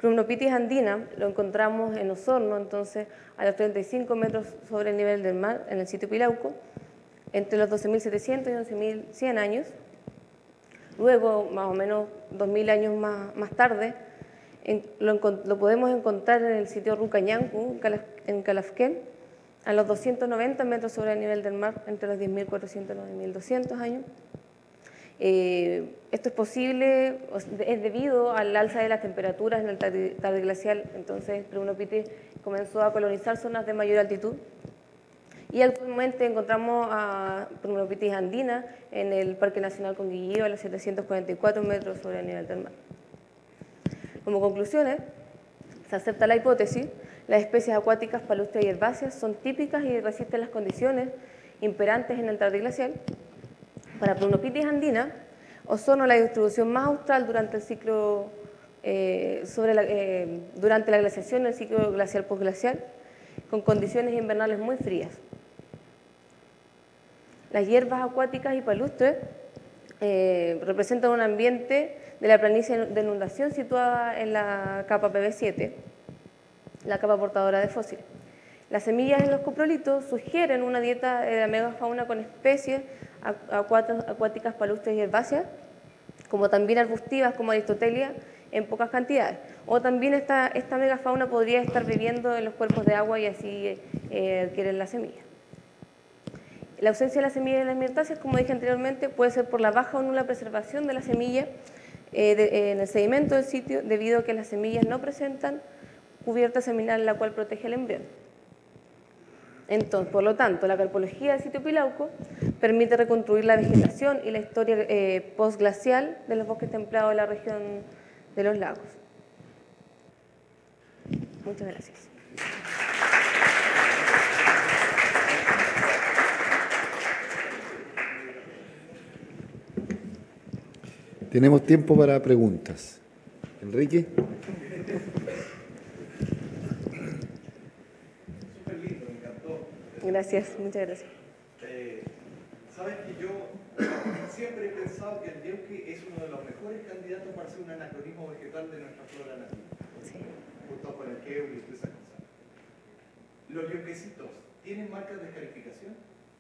Prunopithis andina lo encontramos en Osorno, entonces a los treinta y cinco metros sobre el nivel del mar, en el sitio Pilauco, entre los doce mil setecientos y once mil cien años. Luego, más o menos dos mil años más, más tarde, en, lo, lo podemos encontrar en el sitio Rucañancu, en Calafquén, a los doscientos noventa metros sobre el nivel del mar, entre los diez mil cuatrocientos y nueve mil doscientos años. Eh, esto es posible, es debido al alza de las temperaturas en el tardoglacial, entonces Prunopithis comenzó a colonizar zonas de mayor altitud. Y actualmente encontramos a Prunopithis andina en el Parque Nacional Conguillío a los setecientos cuarenta y cuatro metros sobre el nivel del mar. Como conclusiones, se acepta la hipótesis: las especies acuáticas palustres y herbáceas son típicas y resisten las condiciones imperantes en el tardoglacial. Para Prunopithis andina, Osorno la distribución más austral durante el ciclo, eh, sobre la, eh, durante la glaciación en el ciclo glacial postglacial, con condiciones invernales muy frías. Las hierbas acuáticas y palustres eh, representan un ambiente de la planicie de inundación situada en la capa P B siete, la capa portadora de fósiles. Las semillas en los coprolitos sugieren una dieta de la megafauna con especies acuáticas palustres y herbáceas, como también arbustivas como Aristotelia, en pocas cantidades. O también esta, esta megafauna podría estar viviendo en los cuerpos de agua y así eh, adquieren la semilla. La ausencia de la semilla en las mirtáceas, como dije anteriormente, puede ser por la baja o nula preservación de la semilla eh, de, eh, en el sedimento del sitio, debido a que las semillas no presentan cubierta seminal, la cual protege el embrión. Entonces, por lo tanto, la carpología del sitio Pilauco permite reconstruir la vegetación y la historia eh, postglacial de los bosques templados de la región de los lagos. Muchas gracias. Tenemos tiempo para preguntas. Enrique. Súper lindo, me encantó. Gracias, muchas gracias. Eh, Sabes que yo siempre he pensado que el yeuque es uno de los mejores candidatos para ser un anacronismo vegetal de nuestra flora nativa. Sí. Junto con el queue y todas esas cosas. ¿Los yeuquecitos tienen marcas de escarificación?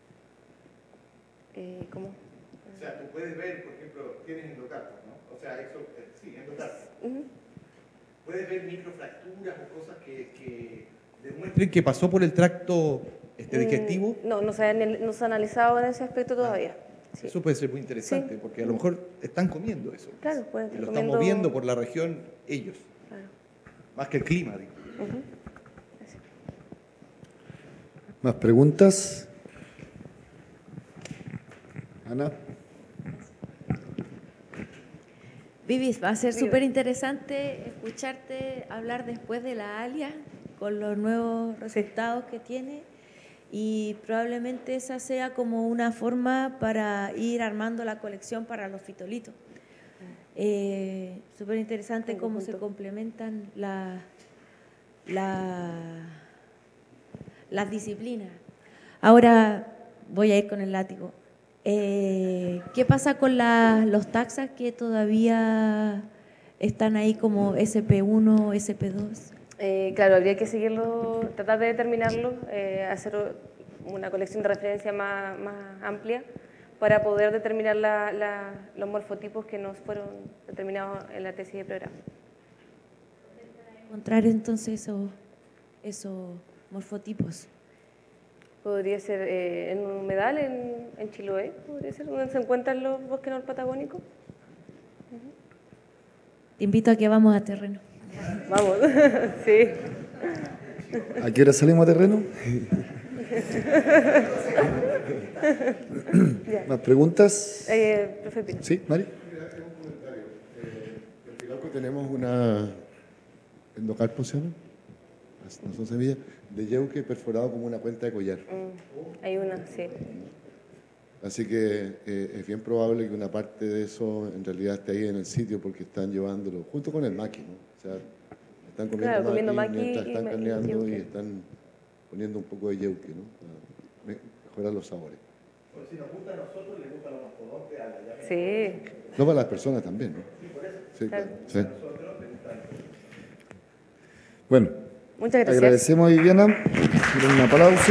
Eh, ¿Cómo? O sea, tú puedes ver, por ejemplo, tienes endocarpos, ¿no? O sea, eso, eh, sí, endocarpos. Uh-huh. Puedes ver microfracturas o cosas que, que demuestren que pasó por el tracto este, digestivo. Mm, no, no se, ha, no se ha analizado en ese aspecto todavía. Sí. Eso puede ser muy interesante, Sí. porque a lo mejor están comiendo eso. Claro, pueden Y estar lo comiendo- están moviendo por la región ellos, Claro. más que el clima, digo. Uh-huh. ¿Más preguntas? Ana. Vivis, va a ser Vivi. súper interesante escucharte hablar después de la alia, con los nuevos resultados que tiene, y probablemente esa sea como una forma para ir armando la colección para los fitolitos. Eh, súper interesante En cómo se conjunto. complementan la, la, las disciplinas. Ahora voy a ir con el látigo. Eh, ¿Qué pasa con la, los taxas que todavía están ahí como S P uno, S P dos? Eh, claro, habría que seguirlo, tratar de determinarlo, eh, hacer una colección de referencia más, más amplia para poder determinar la, la, los morfotipos que nos fueron determinados en la tesis de programa. Encontrar entonces esos, esos morfotipos. Podría ser eh, en un humedal en, en Chiloé, podría ser, donde se encuentran los bosques norpatagónicos. Te invito a que vamos a terreno. Vamos, sí. ¿A qué hora salimos a terreno? ¿Más preguntas? Eh, profe Pino. Sí, Mari. En Pilauco tenemos una endocarpo, ¿se llama? No son semillas, de yeuque perforado como una cuenta de collar. Mm, hay una, sí. Así que eh, es bien probable que una parte de eso en realidad esté ahí en el sitio porque están llevándolo, junto con el maqui, ¿no? O sea, están comiendo, Claro, comiendo maqui, maqui mientras y están ma- y carneando y, yeuque. están poniendo un poco de yeuque, ¿no? Para me- mejorar los sabores. Porque si nos gusta a nosotros, les gusta a los mastodontes, a la llave. Sí. No para las personas también, ¿no? Sí, por eso. Sí, Claro. sí. A nosotros les gusta. Bueno, Muchas gracias. agradecemos a Viviana. Un aplauso.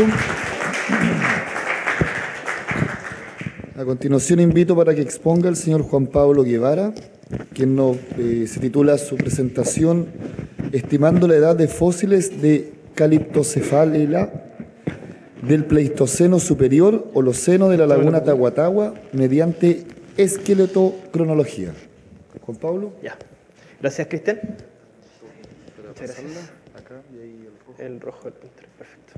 A continuación invito para que exponga el señor Juan Pablo Guevara, quien nos, eh, se titula su presentación Estimando la edad de fósiles de Caliptocephala del Pleistoceno superior Holoceno de la laguna Tahuatahua mediante esqueletocronología. Juan Pablo. Ya. Gracias, Cristian. Muchas gracias. El rojo del puntero, perfecto.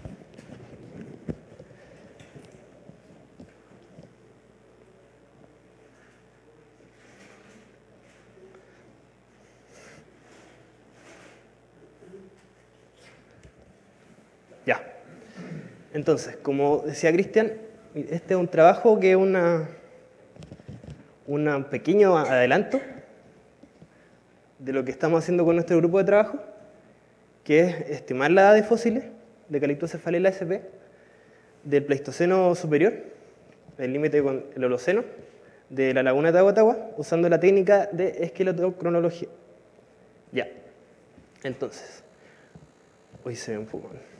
Ya. Entonces, como decía Cristian, este es un trabajo que es una, un pequeño adelanto de lo que estamos haciendo con nuestro grupo de trabajo, que es estimar la edad de fósiles de Caliptocephala sp del Pleistoceno superior, el límite con el Holoceno, de la laguna de Tahuatahua, usando la técnica de esqueletocronología. Ya. Entonces, hoy se ve un poco mal.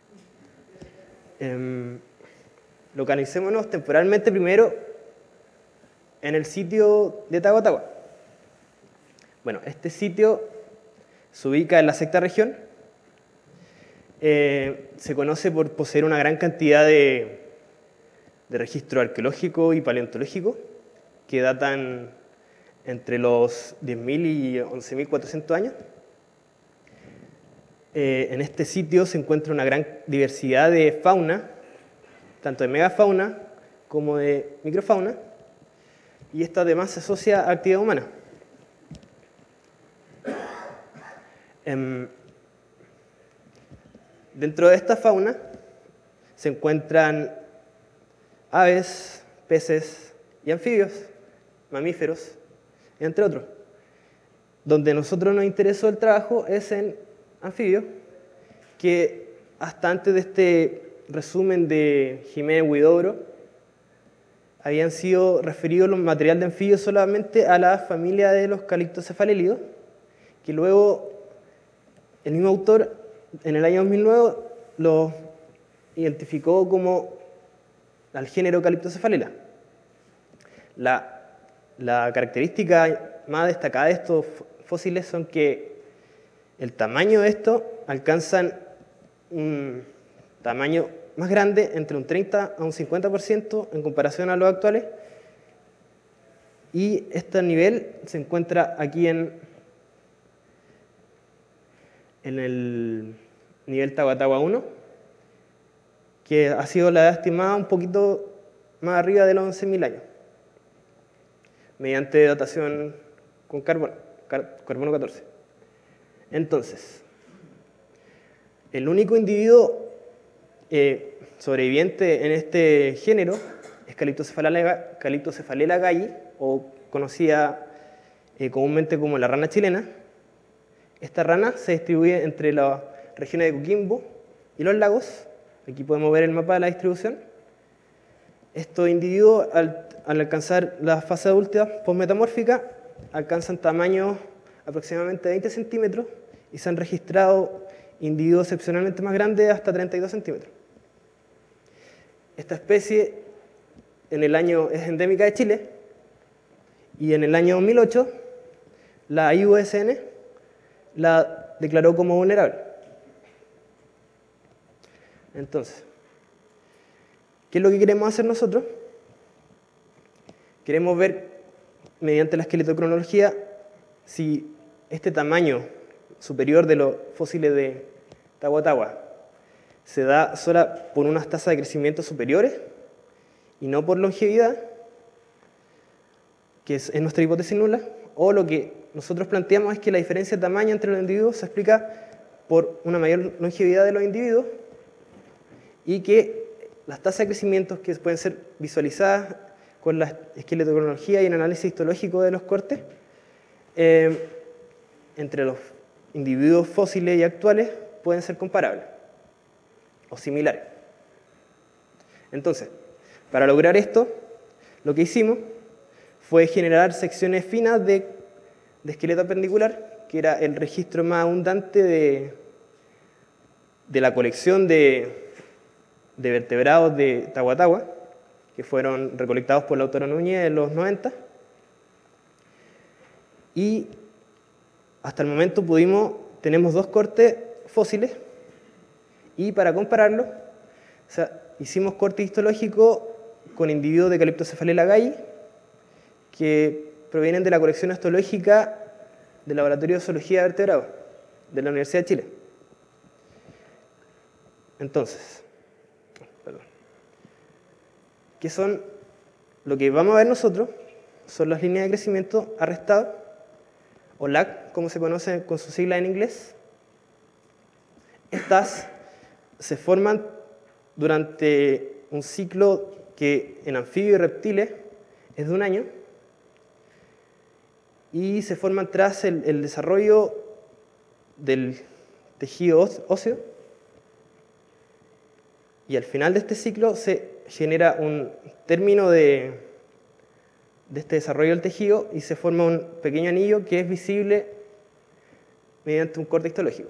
Eh, localicémonos temporalmente primero en el sitio de Tahuatahua. Bueno, este sitio se ubica en la sexta región. Eh, se conoce por poseer una gran cantidad de, de registro arqueológico y paleontológico que datan entre los diez mil y once mil cuatrocientos años. Eh, en este sitio se encuentra una gran diversidad de fauna, tanto de megafauna como de microfauna, y esta además se asocia a actividad humana. Eh, dentro de esta fauna se encuentran aves, peces y anfibios, mamíferos, entre otros. Donde a nosotros nos interesó el trabajo es en anfibios, que hasta antes de este resumen de Jiménez Huidobro habían sido referidos los materiales de anfibios solamente a la familia de los caliptocefalélidos, que luego el mismo autor en el año dos mil nueve lo identificó como al género Caliptocephala. La, la característica más destacada de estos fósiles son que el tamaño de estos alcanzan un tamaño más grande, entre un treinta a un cincuenta por ciento en comparación a los actuales, y este nivel se encuentra aquí en, en el nivel Tahuatahua uno, que ha sido la edad estimada un poquito más arriba de los once mil años, mediante datación con carbono, car carbono catorce. Entonces, el único individuo eh, sobreviviente en este género es Caliptocephala, Caliptocephala galli, o conocida eh, comúnmente como la rana chilena. Esta rana se distribuye entre las regiones de Coquimbo y los lagos. Aquí podemos ver el mapa de la distribución. Estos individuos, al, al alcanzar la fase adulta postmetamórfica, alcanzan tamaños aproximadamente veinte centímetros y se han registrado individuos excepcionalmente más grandes hasta treinta y dos centímetros. Esta especie en el año es endémica de Chile y en el año dos mil ocho la I U C N la declaró como vulnerable. Entonces, ¿qué es lo que queremos hacer nosotros? Queremos ver, mediante la esqueletocronología, si este tamaño superior de los fósiles de Tahuatahua se da solo por unas tasas de crecimiento superiores y no por longevidad, que es, es nuestra hipótesis nula, o lo que nosotros planteamos es que la diferencia de tamaño entre los individuos se explica por una mayor longevidad de los individuos y que las tasas de crecimiento que pueden ser visualizadas con la esqueletocronología y el análisis histológico de los cortes eh, entre los individuos fósiles y actuales pueden ser comparables o similares. Entonces, para lograr esto, lo que hicimos fue generar secciones finas de, de esqueleto apendicular, que era el registro más abundante de, de la colección de, de vertebrados de Tahuatahua, que fueron recolectados por la autora Núñez en los noventa. Y hasta el momento pudimos, tenemos dos cortes fósiles, y para compararlo, o sea, hicimos corte histológico con individuos de Calyptocephalela gayi, que provienen de la colección histológica del Laboratorio de Zoología de Vertebrados, de la Universidad de Chile. Entonces, perdón, ¿qué son? Lo que vamos a ver nosotros son las líneas de crecimiento arrestado, o L A C, como se conoce con su sigla en inglés. Estas se forman durante un ciclo que en anfibios y reptiles es de un año, y se forman tras el, el desarrollo del tejido óseo, y al final de este ciclo se genera un término de, de este desarrollo del tejido y se forma un pequeño anillo que es visible mediante un corte histológico.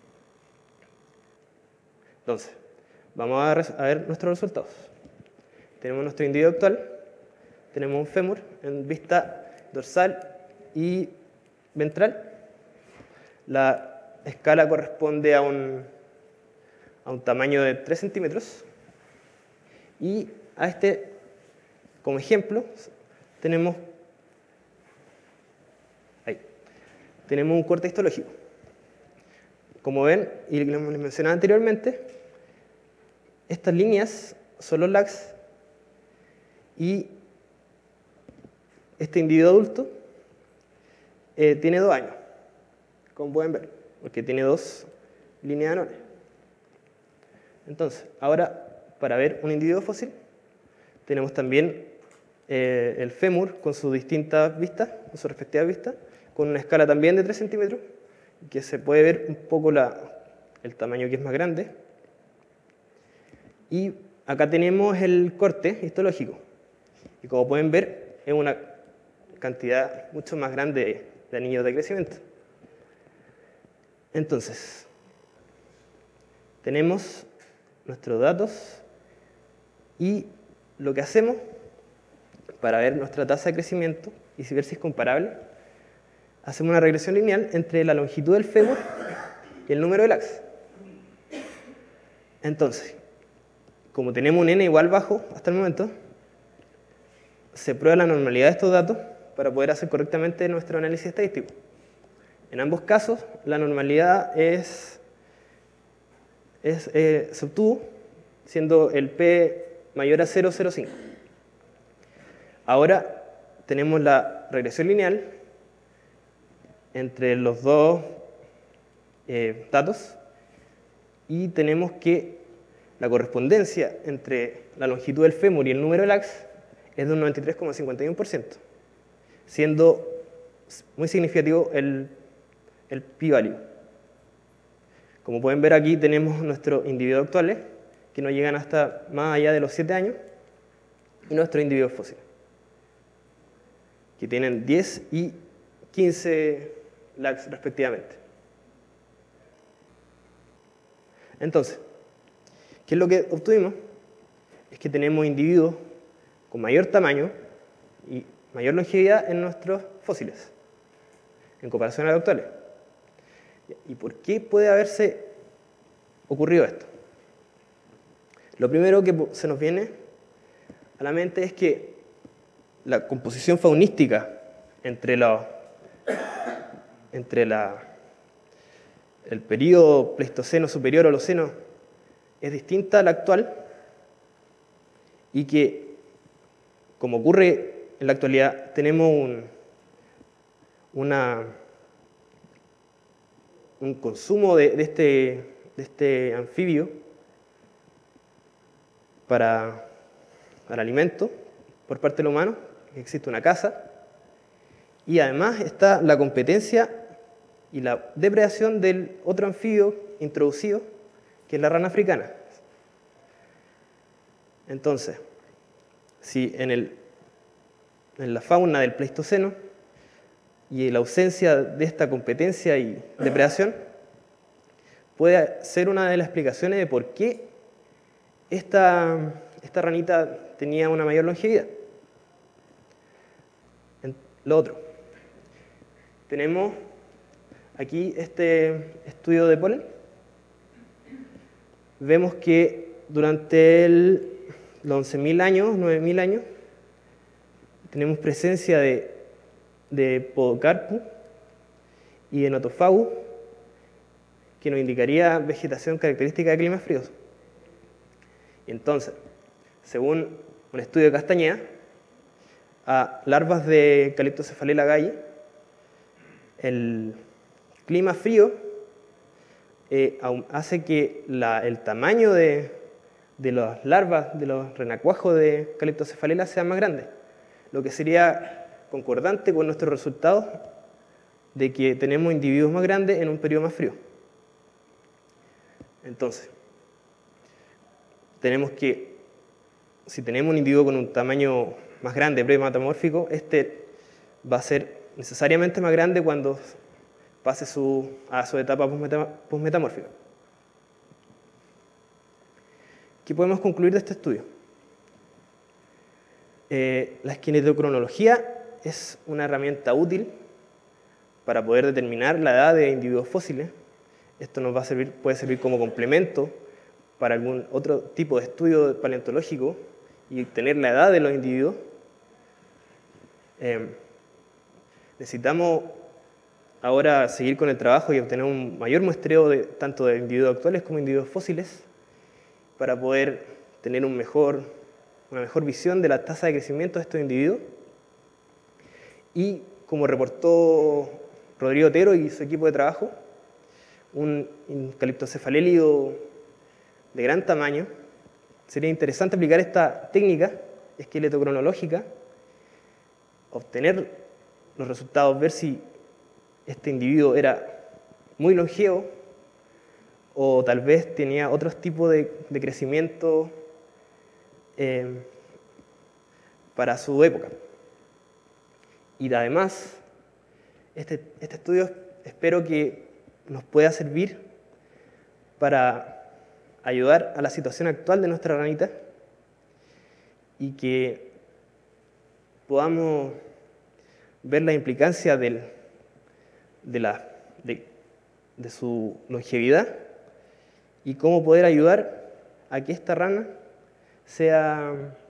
Entonces, vamos a, a ver nuestros resultados. Tenemos nuestro individuo actual, tenemos un fémur en vista dorsal y ventral. La escala corresponde a un, a un tamaño de tres centímetros. Y a este, como ejemplo, tenemos, ahí, tenemos un corte histológico. Como ven, y como les mencionaba anteriormente, estas líneas son los L A Cs, y este individuo adulto eh, tiene dos años, como pueden ver, porque tiene dos líneas anuales. Entonces, ahora, para ver un individuo fósil, tenemos también eh, el fémur con sus distintas vistas, con sus respectivas vistas, con una escala también de tres centímetros, que se puede ver un poco la, el tamaño que es más grande. Y acá tenemos el corte histológico. Y como pueden ver, es una cantidad mucho más grande de anillos de crecimiento. Entonces, tenemos nuestros datos y lo que hacemos para ver nuestra tasa de crecimiento y ver si es comparable, hacemos una regresión lineal entre la longitud del fémur y el número de L A Cs. Entonces, como tenemos un n igual bajo hasta el momento, se prueba la normalidad de estos datos para poder hacer correctamente nuestro análisis estadístico. En ambos casos, la normalidad es, es, eh, se obtuvo siendo el p mayor a cero coma cero cinco. Ahora tenemos la regresión lineal entre los dos eh, datos y tenemos que la correspondencia entre la longitud del fémur y el número de L A Cs es de un noventa y tres coma cincuenta y uno por ciento, siendo muy significativo el, el p-value. Como pueden ver aquí tenemos nuestros individuos actuales, que no llegan hasta más allá de los siete años, y nuestros individuos fósiles, que tienen diez y quince L A Cs respectivamente. Entonces, ¿qué es lo que obtuvimos? Es que tenemos individuos con mayor tamaño y mayor longevidad en nuestros fósiles, en comparación a los actuales. ¿Y por qué puede haberse ocurrido esto? Lo primero que se nos viene a la mente es que la composición faunística entre, la, entre la, el período Pleistoceno superior o Holoceno es distinta a la actual, y que, como ocurre en la actualidad, tenemos un, una, un consumo de, de, este, de este anfibio para, para alimento por parte del humano, existe una caza, y además está la competencia y la depredación del otro anfibio introducido, que es la rana africana. Entonces, si en, el, en la fauna del Pleistoceno y la ausencia de esta competencia y depredación, puede ser una de las explicaciones de por qué esta, esta ranita tenía una mayor longevidad. En- Lo otro, tenemos aquí este estudio de polen. Vemos que durante el, los once mil años, nueve mil años, tenemos presencia de, de Podocarpus y de Nothofagus, que nos indicaría vegetación característica de climas fríos. Y entonces, según un estudio de Castañeda, a larvas de Calyptocephalela galli, el clima frío eh, hace que la, el tamaño de, de las larvas, de los renacuajos de Calyptocephalela sea más grande, lo que sería concordante con nuestros resultados de que tenemos individuos más grandes en un periodo más frío. Entonces, tenemos que, si tenemos un individuo con un tamaño más grande, premetamórfico, este va a ser necesariamente más grande cuando pase su, a su etapa posmetamórfica. ¿Qué podemos concluir de este estudio? Eh, la esquinetocronología es una herramienta útil para poder determinar la edad de individuos fósiles. Esto nos va a servir, puede servir como complemento para algún otro tipo de estudio paleontológico y obtener la edad de los individuos. Eh, necesitamos ahora seguir con el trabajo y obtener un mayor muestreo de, tanto de individuos actuales como individuos fósiles para poder tener un mejor, una mejor visión de la tasa de crecimiento de estos individuos. Y como reportó Rodrigo Otero y su equipo de trabajo, un Calyptocephalélido de gran tamaño, sería interesante aplicar esta técnica esqueletocronológica, obtener los resultados, ver si este individuo era muy longevo o tal vez tenía otros tipos de, de crecimiento eh, para su época. Y además, este, este estudio espero que nos pueda servir para ayudar a la situación actual de nuestra ranita y que podamos ver la implicancia del, de, la, de, de su longevidad y cómo poder ayudar a que esta rana sea,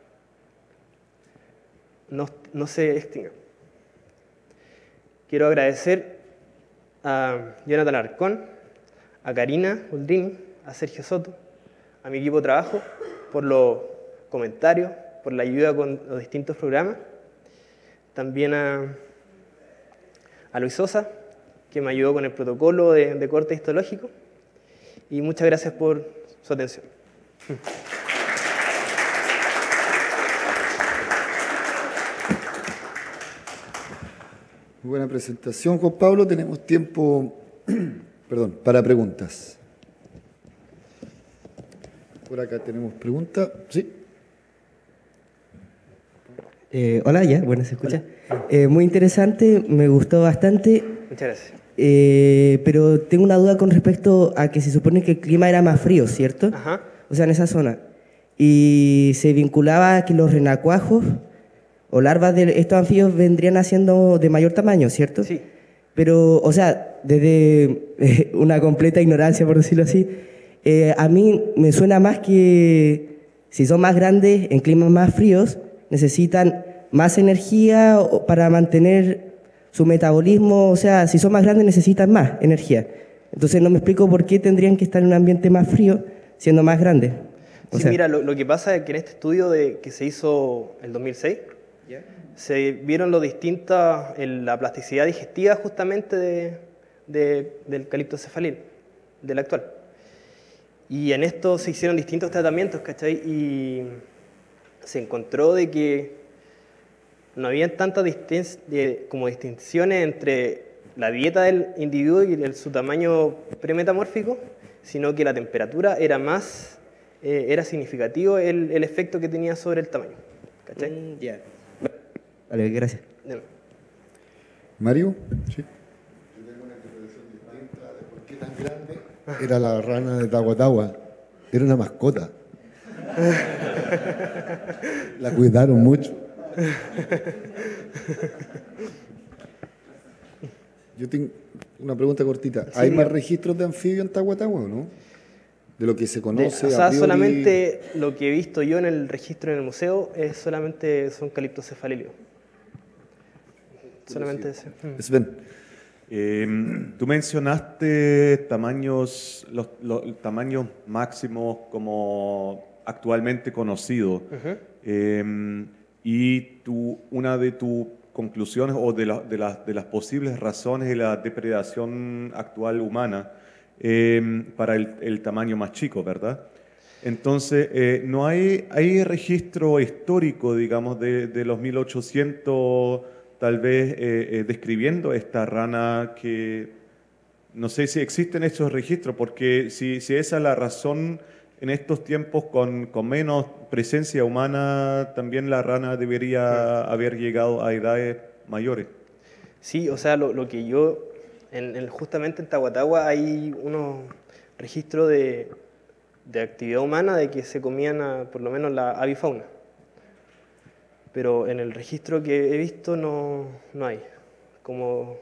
no, no se extinga. Quiero agradecer a Jonathan Arcón, a Karina Uldrini, a Sergio Soto, a mi equipo de trabajo por los comentarios, por la ayuda con los distintos programas. También a, a Luis Sosa, que me ayudó con el protocolo de, de corte histológico. Y muchas gracias por su atención. Muy buena presentación, Juan Pablo. Tenemos tiempo perdón, para preguntas. Por acá tenemos preguntas. Sí. Eh, hola, ya, bueno, se escucha. Eh, muy interesante, me gustó bastante. Muchas gracias. Eh, pero tengo una duda con respecto a que se supone que el clima era más frío, ¿cierto? Ajá. O sea, en esa zona. Y se vinculaba a que los renacuajos o larvas de estos anfibios vendrían haciendo de mayor tamaño, ¿cierto? Sí. Pero, o sea, desde eh, una completa ignorancia, por decirlo así, eh, a mí me suena más que si son más grandes, en climas más fríos, necesitan más energía para mantener su metabolismo, o sea, si son más grandes necesitan más energía. Entonces no me explico por qué tendrían que estar en un ambiente más frío siendo más grandes. O sí, sea, mira, lo, lo que pasa es que en este estudio de, que se hizo en el dos mil seis, yeah, se vieron lo distinta, en la plasticidad digestiva justamente de, de, del Calyptocephalil, del actual. Y en esto se hicieron distintos tratamientos, ¿cachai? Y se encontró de que no había tantas distin- de, como distinciones entre la dieta del individuo y el, su tamaño premetamórfico, sino que la temperatura era más, eh, era significativo el, el efecto que tenía sobre el tamaño. ¿Cachai? Mm, ya. Vale, gracias. Dime. Mario. Sí. Yo tengo una interpretación distinta de por qué tan grande era la rana de Tahuatahua. Era una mascota. La cuidaron mucho. Yo tengo una pregunta cortita. Sí, ¿Hay más dígame. registros de anfibio en Tahuatahua o no? De lo que se De- conoce o sea, a priori. solamente lo que he visto yo en el registro en el museo es solamente son caliptocefalilio. Solamente ese. Mm. Sven. Eh, tú mencionaste tamaños, los, los tamaños máximos como actualmente conocidos. Ujú. Eh, y tu, una de tus conclusiones o de, la- de, las- de las posibles razones de la depredación actual humana eh, para el, el tamaño más chico, ¿verdad? Entonces, eh, ¿no hay, hay registro histórico, digamos, de, de los mil ochocientos, tal vez eh, eh, describiendo esta rana que, no sé si existen estos registros, porque si, si esa es la razón en estos tiempos con, con menos presencia humana, también la rana debería haber llegado a edades mayores. Sí, o sea, lo, lo que yo, en, en- justamente en Tahuatahua hay unos registros de, de actividad humana de que se comían a, por lo menos la avifauna. Pero en el registro que he visto no, no hay como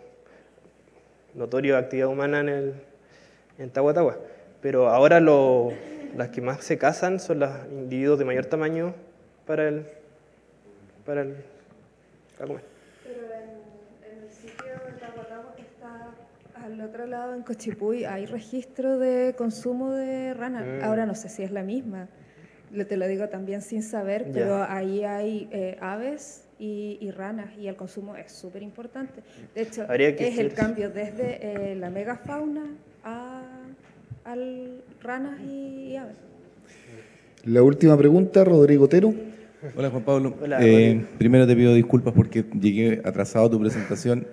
notorio actividad humana en, el, en Tahuatahua. Pero ahora lo, las que más se cazan son los individuos de mayor tamaño para el, para el, para comer. Pero en, en el sitio de Tahuatahua que está al otro lado, en Cochipuy, hay registro de consumo de rana. Mm. Ahora no sé si es la misma, lo- te lo digo también sin saber, Ya. pero ahí hay eh, aves y, y ranas y el consumo es súper importante. De hecho, Habría que es el estudiar. cambio desde eh, la megafauna a al ranas y, y aves. La última pregunta, Rodrigo Otero. Hola Juan Pablo. Hola, Eh, Rodrigo. primero te pido disculpas porque llegué atrasado a tu presentación.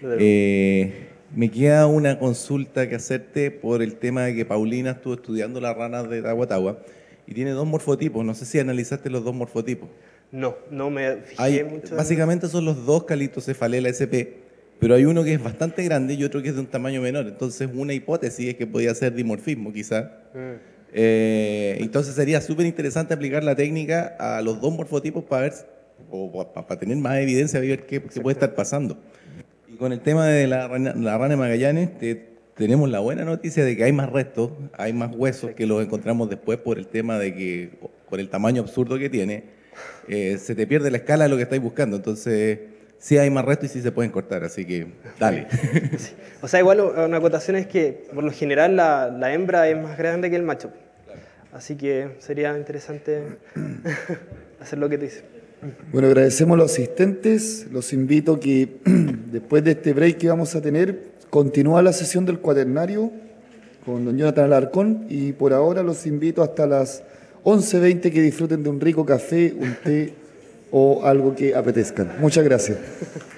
Eh, me queda una consulta que hacerte por el tema de que Paulina estuvo estudiando las ranas de Tahuatahua y tiene dos morfotipos. No sé si analizaste los dos morfotipos. No, no me fijé Hay, mucho. en- básicamente son los dos Caliptocephalela S P, pero hay uno que es bastante grande y otro que es de un tamaño menor. Entonces una hipótesis es que podría ser dimorfismo quizá. Mm. Eh, entonces sería súper interesante aplicar la técnica a los dos morfotipos para ver, o para tener más evidencia de ver qué, qué puede estar pasando. Y con el tema de la rana, la rana de Magallanes, te- tenemos la buena noticia de que hay más restos, hay más huesos que los encontramos después por el tema de que, por el tamaño absurdo que tiene, eh, se te pierde la escala de lo que estáis buscando. Entonces, sí hay más restos y sí se pueden cortar, así que dale. O sea, igual una acotación es que por lo general la, la hembra es más grande que el macho. Así que sería interesante hacer lo que te dice. Bueno, agradecemos a los asistentes. Los invito a que después de este break que vamos a tener, continúa la sesión del cuaternario con don Jonathan Alarcón y por ahora los invito hasta las once veinte que disfruten de un rico café, un té o algo que apetezcan. Muchas gracias.